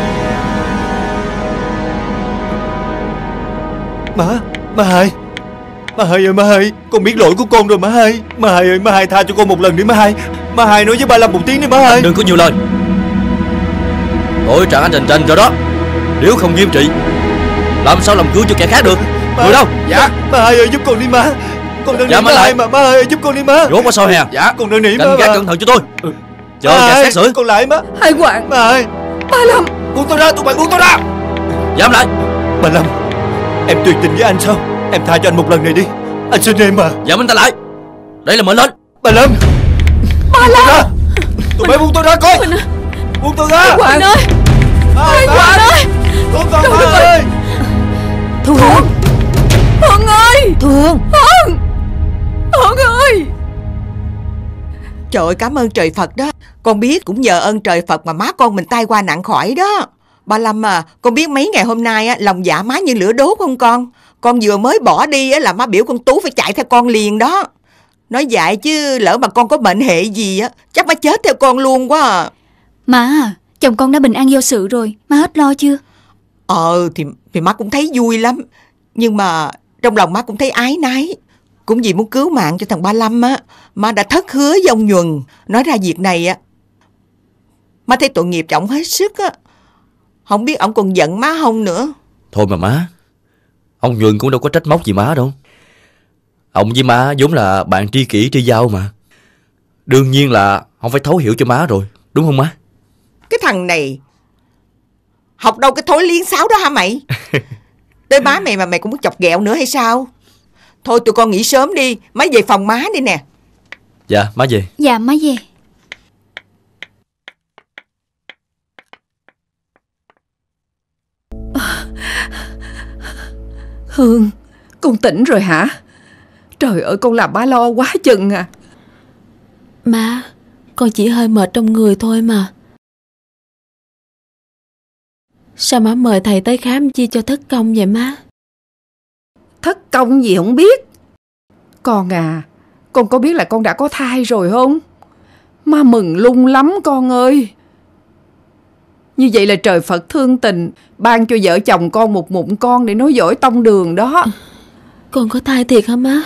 Má, má hai, má hai ơi má hai, con biết lỗi của con rồi má hai. Má hai ơi má hai, tha cho con một lần đi má hai. Má hai nói với ba Lâm một tiếng đi má hai. Anh đừng có nhiều lời. Tội trạng anh trành trành cho đó, nếu không nghiêm trị làm sao làm cứu cho kẻ khác được. Má, người đâu? Dạ, má hai ơi giúp con đi má. Con đang dạ, nỉ má hai mà, má hai ơi giúp con đi má. Rốt qua sau hè. Dạ, con đang nỉ má. Canh gác cẩn thận cho tôi. Ừ. Chờ kẻ xét xử. Con lại má. Hai Hoàng. Má hai. Ba Lâm. Buông tôi ra, tụi mày buông tôi ra. Dám lại. Ba Lâm, em tuyệt tình với anh sao? Em tha cho anh một lần này đi, anh xin em mà. Dám anh ta lại. Đây là mệnh lệnh. Ba Lâm. Ba Lâm. Tụi mày buông tôi ra coi. Buông tôi ra. Hai Hoàng ơi. Hai Hoàng ơi. Con con Ba ơi. Thu Hương. Hương ơi. Thu Hương. Hương. Hương ơi. Trời ơi, cảm ơn trời Phật đó. Con biết cũng nhờ ơn trời Phật mà má con mình tai qua nạn khỏi đó. Ba Lâm à, con biết mấy ngày hôm nay á, lòng dạ má như lửa đốt không con? Con vừa mới bỏ đi á, là má biểu con Tú phải chạy theo con liền đó. Nói dại chứ lỡ mà con có bệnh hệ gì á, chắc má chết theo con luôn quá à. Má à, chồng con đã bình an vô sự rồi, má hết lo chưa? Ờ thì, thì má cũng thấy vui lắm. Nhưng mà trong lòng má cũng thấy ái nái. Cũng vì muốn cứu mạng cho thằng Ba Lâm á, má đã thất hứa với ông Nhuần. Nói ra việc này á, má thấy tội nghiệp cho ổng hết sức á. Không biết ổng còn giận má không nữa. Thôi mà má, Ông Nhuần cũng đâu có trách móc gì má đâu. Ông với má vốn là bạn tri kỷ tri giao mà. Đương nhiên là ông phải thấu hiểu cho má rồi, đúng không má? Cái thằng này học đâu cái thói liếng xáo đó hả mày? Tới má mày mà mày cũng muốn chọc ghẹo nữa hay sao? Thôi tụi con nghỉ sớm đi, má về phòng má đi nè. Dạ má về. Dạ má về. Hương, con tỉnh rồi hả? Trời ơi, con làm má lo quá chừng à. Má, con chỉ hơi mệt trong người thôi mà. Sao má mời thầy tới khám chi cho thất công vậy má? Thất công gì không biết. Con à, con có biết là con đã có thai rồi không? Má mừng lung lắm con ơi. Như vậy là trời Phật thương tình, ban cho vợ chồng con một mụn con để nối dõi tông đường đó. Con có thai thiệt hả má?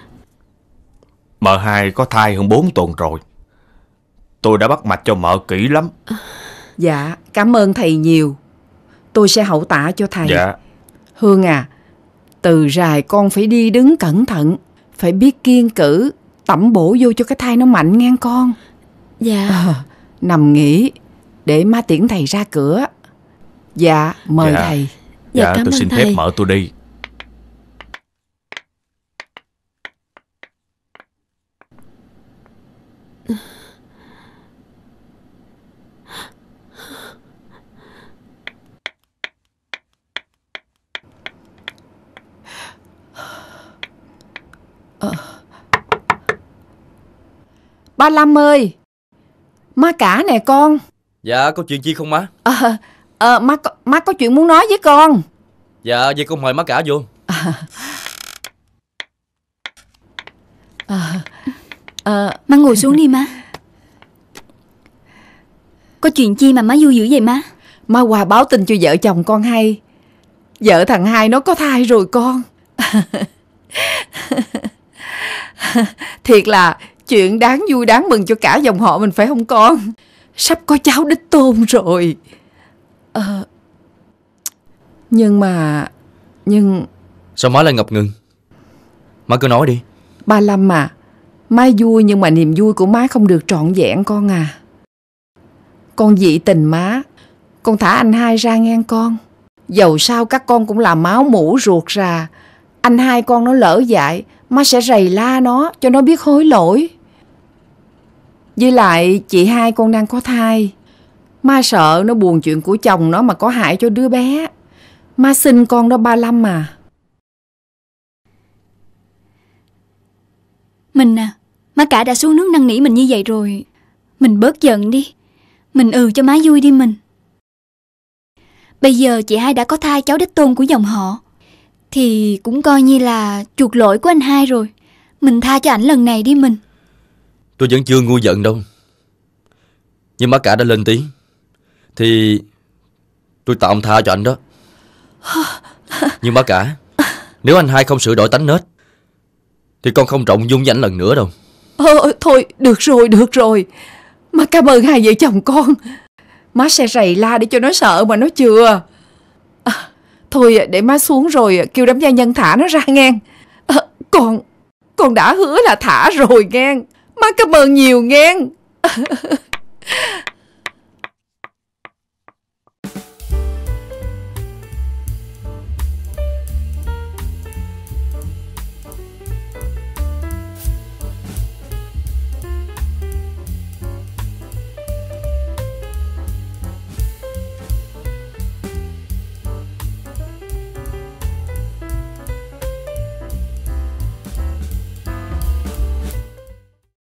Mợ hai có thai hơn bốn tuần rồi. Tôi đã bắt mạch cho mợ kỹ lắm. Dạ, cảm ơn thầy nhiều. Tôi sẽ hậu tạ cho thầy. Dạ. Hương à, từ rài con phải đi đứng cẩn thận, phải biết kiêng cữ, tẩm bổ vô cho cái thai nó mạnh ngang con. Dạ. À, nằm nghỉ để má tiễn thầy ra cửa. Dạ, mời dạ. thầy. Dạ, dạ tôi xin thầy. phép mợ tôi đi. Ờ. Ba Lâm ơi, má cả nè con. Dạ, có chuyện chi không má? Ờ, à, má, má có chuyện muốn nói với con. Dạ, vậy con mời má cả vô. À, à, à, má ngồi xuống đi má. Có chuyện chi mà má vui dữ vậy má? Má qua báo tin cho vợ chồng con hay. Vợ thằng Hai nó có thai rồi con. Thiệt là chuyện đáng vui đáng mừng cho cả dòng họ mình phải không con? Sắp có cháu đích tôn rồi. Ờ, nhưng mà Nhưng Sao má lại ngập ngừng? Má cứ nói đi. Ba Lâm à, má vui nhưng mà niềm vui của má không được trọn vẹn con à. Con dị tình má, con thả anh Hai ra ngang con. Dầu sao các con cũng là máu mủ ruột rà. Anh Hai con nó lỡ dại, má sẽ rầy la nó cho nó biết hối lỗi. Với lại chị Hai con đang có thai, má sợ nó buồn chuyện của chồng nó mà có hại cho đứa bé. Má xin con đó Ba Lâm à. Mình à, má cả đã xuống nước năn nỉ mình như vậy rồi, mình bớt giận đi. Mình ừ cho má vui đi mình. Bây giờ chị Hai đã có thai cháu đích tôn của dòng họ, thì cũng coi như là chuộc lỗi của anh Hai rồi. Mình tha cho ảnh lần này đi mình. Tôi vẫn chưa nguôi giận đâu. Nhưng má cả đã lên tiếng thì tôi tạm tha cho anh đó. Nhưng má cả, nếu anh Hai không sửa đổi tánh nết thì con không trọng dung với ảnh lần nữa đâu. Ờ, thôi được rồi, được rồi. Má cảm ơn hai vợ chồng con. Má sẽ rầy la để cho nó sợ mà nó chừa. À, thôi để má xuống rồi kêu đám gia nhân thả nó ra ngang. À, con Con đã hứa là thả rồi ngang. Má cảm ơn nhiều ngang.